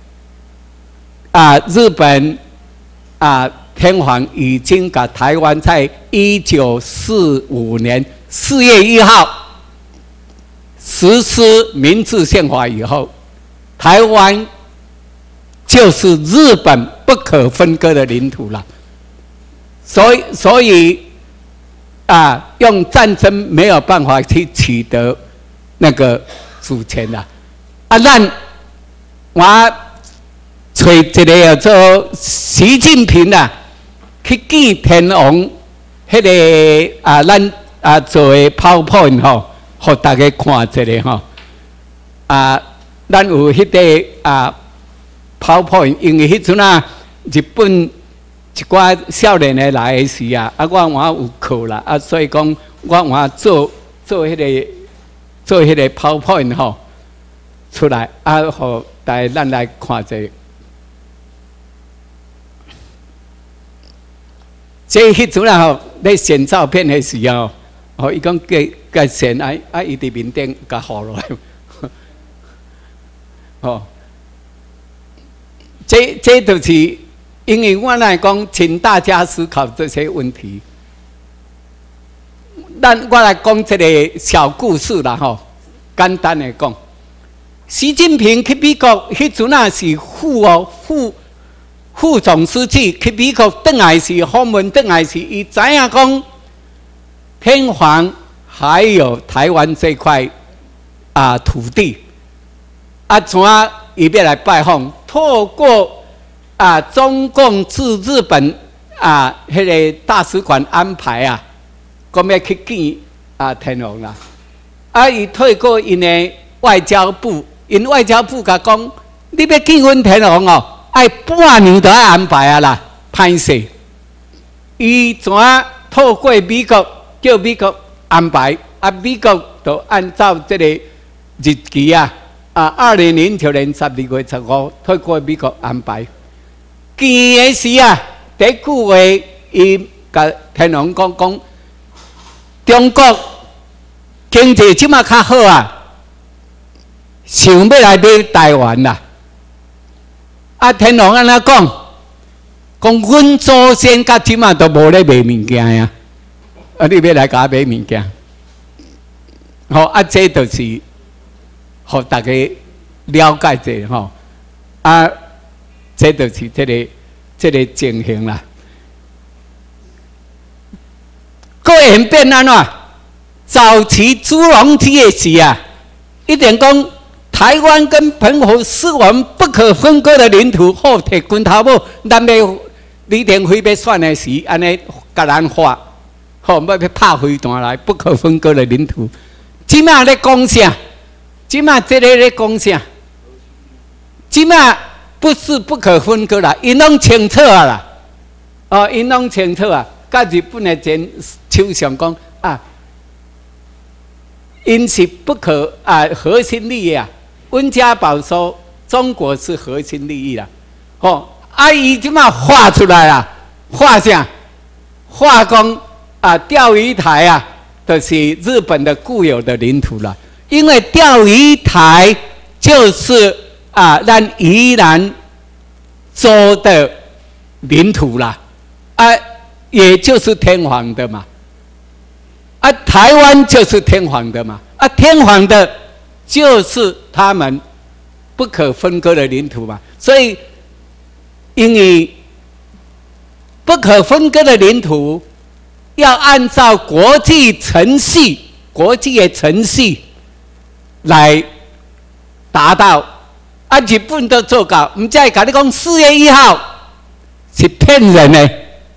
日本天皇已经把台湾在1945年4月1号实施民治宪法以后，台湾就是日本不可分割的领土了。所以用战争没有办法去取得那个主权了。我找一个叫做习近平去见天皇，迄个咱做的PowerPoint互大家看一下咱有迄个PowerPoint， 因为迄阵日本一寡少年的来的时我有课啦，所以讲我做迄个PowerPoint出来互咱来看一下。这迄阵咧选照片的时候，伊讲甲选伊伫面顶甲画落来。这就是因为我来讲，请大家思考这些问题。我来讲这个小故事啦，简单的讲，习近平去美国迄阵是副总书记去美国回来时，访问回来时，伊知影讲天皇还有台湾这块土地，怎伊要来拜访，透过中共驻日本迄个大使馆安排讲要去见天皇啦。伊透过因的外交部，因外交部甲讲，你要见阮天皇爱半年就要安排啦，歹势。伊怎透过美国叫美国安排，美国就按照这个日期2009年12月15，透过美国安排。见的时第一句话，伊甲天皇讲，中国经济即马较好想要来买台湾啦。天皇安怎讲？讲阮祖先到即马都无咧卖物件呀，你要来甲我买物件？这就是互大家了解者这就是这个情形啦。个演变安怎？早期朱镕基的时一定讲台湾跟澎湖是我们不可分割的领土。好，摕拳头母，咱要李登辉要选的时，安尼甲咱画，好，要拍飞弹来，不可分割的领土。即马咧讲啥？即马这个咧讲啥？即马不是不可分割啦，因拢清楚啊啦。哦，因拢清楚啊。甲日本的前首相讲啊，因是不可核心利益啊。温家宝说中国是核心利益啦。哦，伊即马画出来啦，画啥？画讲钓鱼台啊，就是日本的固有的领土了。因为钓鱼台就是咱宜兰州的领土啦，也就是天皇的嘛，台湾就是天皇的嘛，天皇的就是他们不可分割的领土嘛，所以因为不可分割的领土要按照国际程序来达到，日本都做到，唔再甲你讲4月1号是骗人的，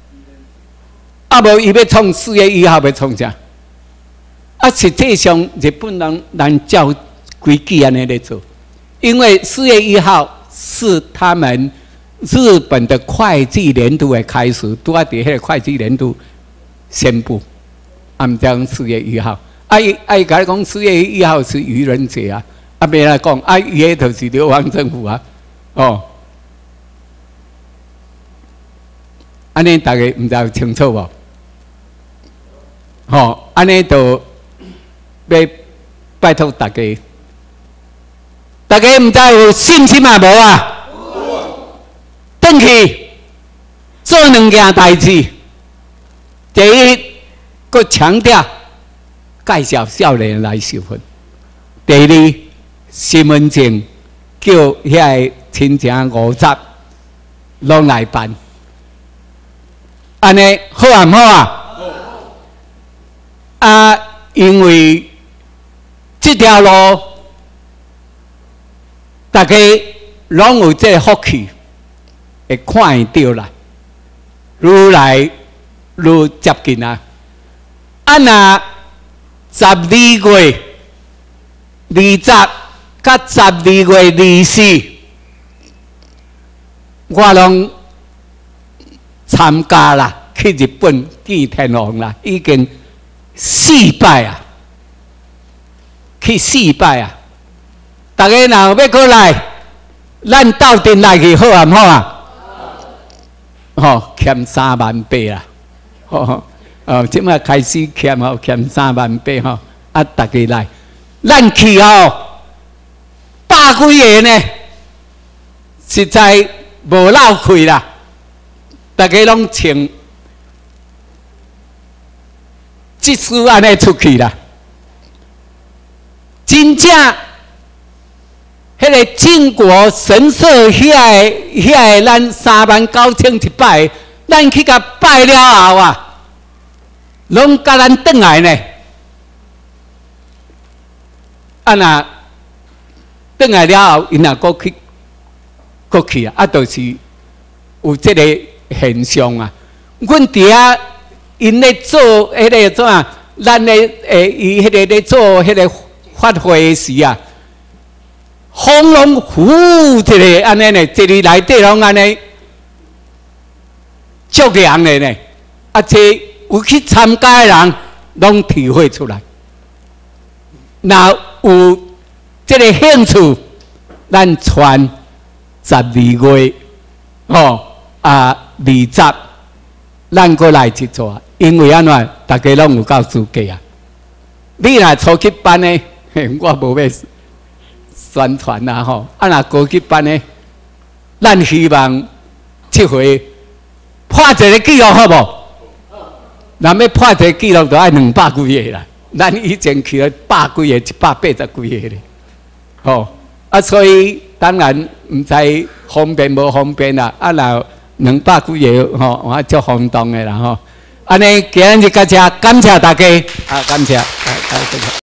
无伊要创4月1号要创啥？实际上日本人照规矩安尼咧做，因为4月1号是他们日本的会计年度的开始，拄伫迄个会计年度宣布，唔讲4月1号。伊甲你讲4月1号是愚人节啊，别来讲伊迄就是流亡政府啊，哦，安尼大家唔知有清楚无？吼，安尼就要拜托大家，唔知有信心啊无啊？转去做2件代志，第一，佮强调介绍少年来受训；第二，身份证叫遐个亲情50拢来办，安尼好啊唔好啊？因为这条路大家拢有这个福气，会看得到啦，愈来愈接近啊！若12月20甲12月24，我拢参加啦，去日本见天皇啦，已经4摆啊，去4摆啊！大家若要过来，咱斗阵来去好啊，唔好啊？吼，欠38000啦，吼。即摆开始欠38000吼，大家来，咱去100几个呢，实在无漏气啦，大家拢穿即次安尼出去啦，真正迄个靖国神社遐个咱39100，咱去甲拜了后啊。拢甲咱转来呢，若转来了后，因若搁去啊，就是有这个现象啊。阮伫遐因咧做迄个怎啊？咱咧伊迄个咧做迄个发会时啊，风拢呼一个安尼呢，一日内底拢安尼足凉的呢，这。有去参加的人，拢体会出来。若有这个兴趣，咱传12月20，咱过来一撮。因为安怎，大家拢有够资格啊。你若初级班呢，我无要宣传啦吼。若高级班呢，咱希望这回破一个记录好无？若要破一个纪录，就要200几个啦。咱以前去了100几个、180几个咧，吼所以当然唔知方便无方便啦。若200几个吼，我足轰动的啦吼。安尼今日到这，感谢大家，感谢。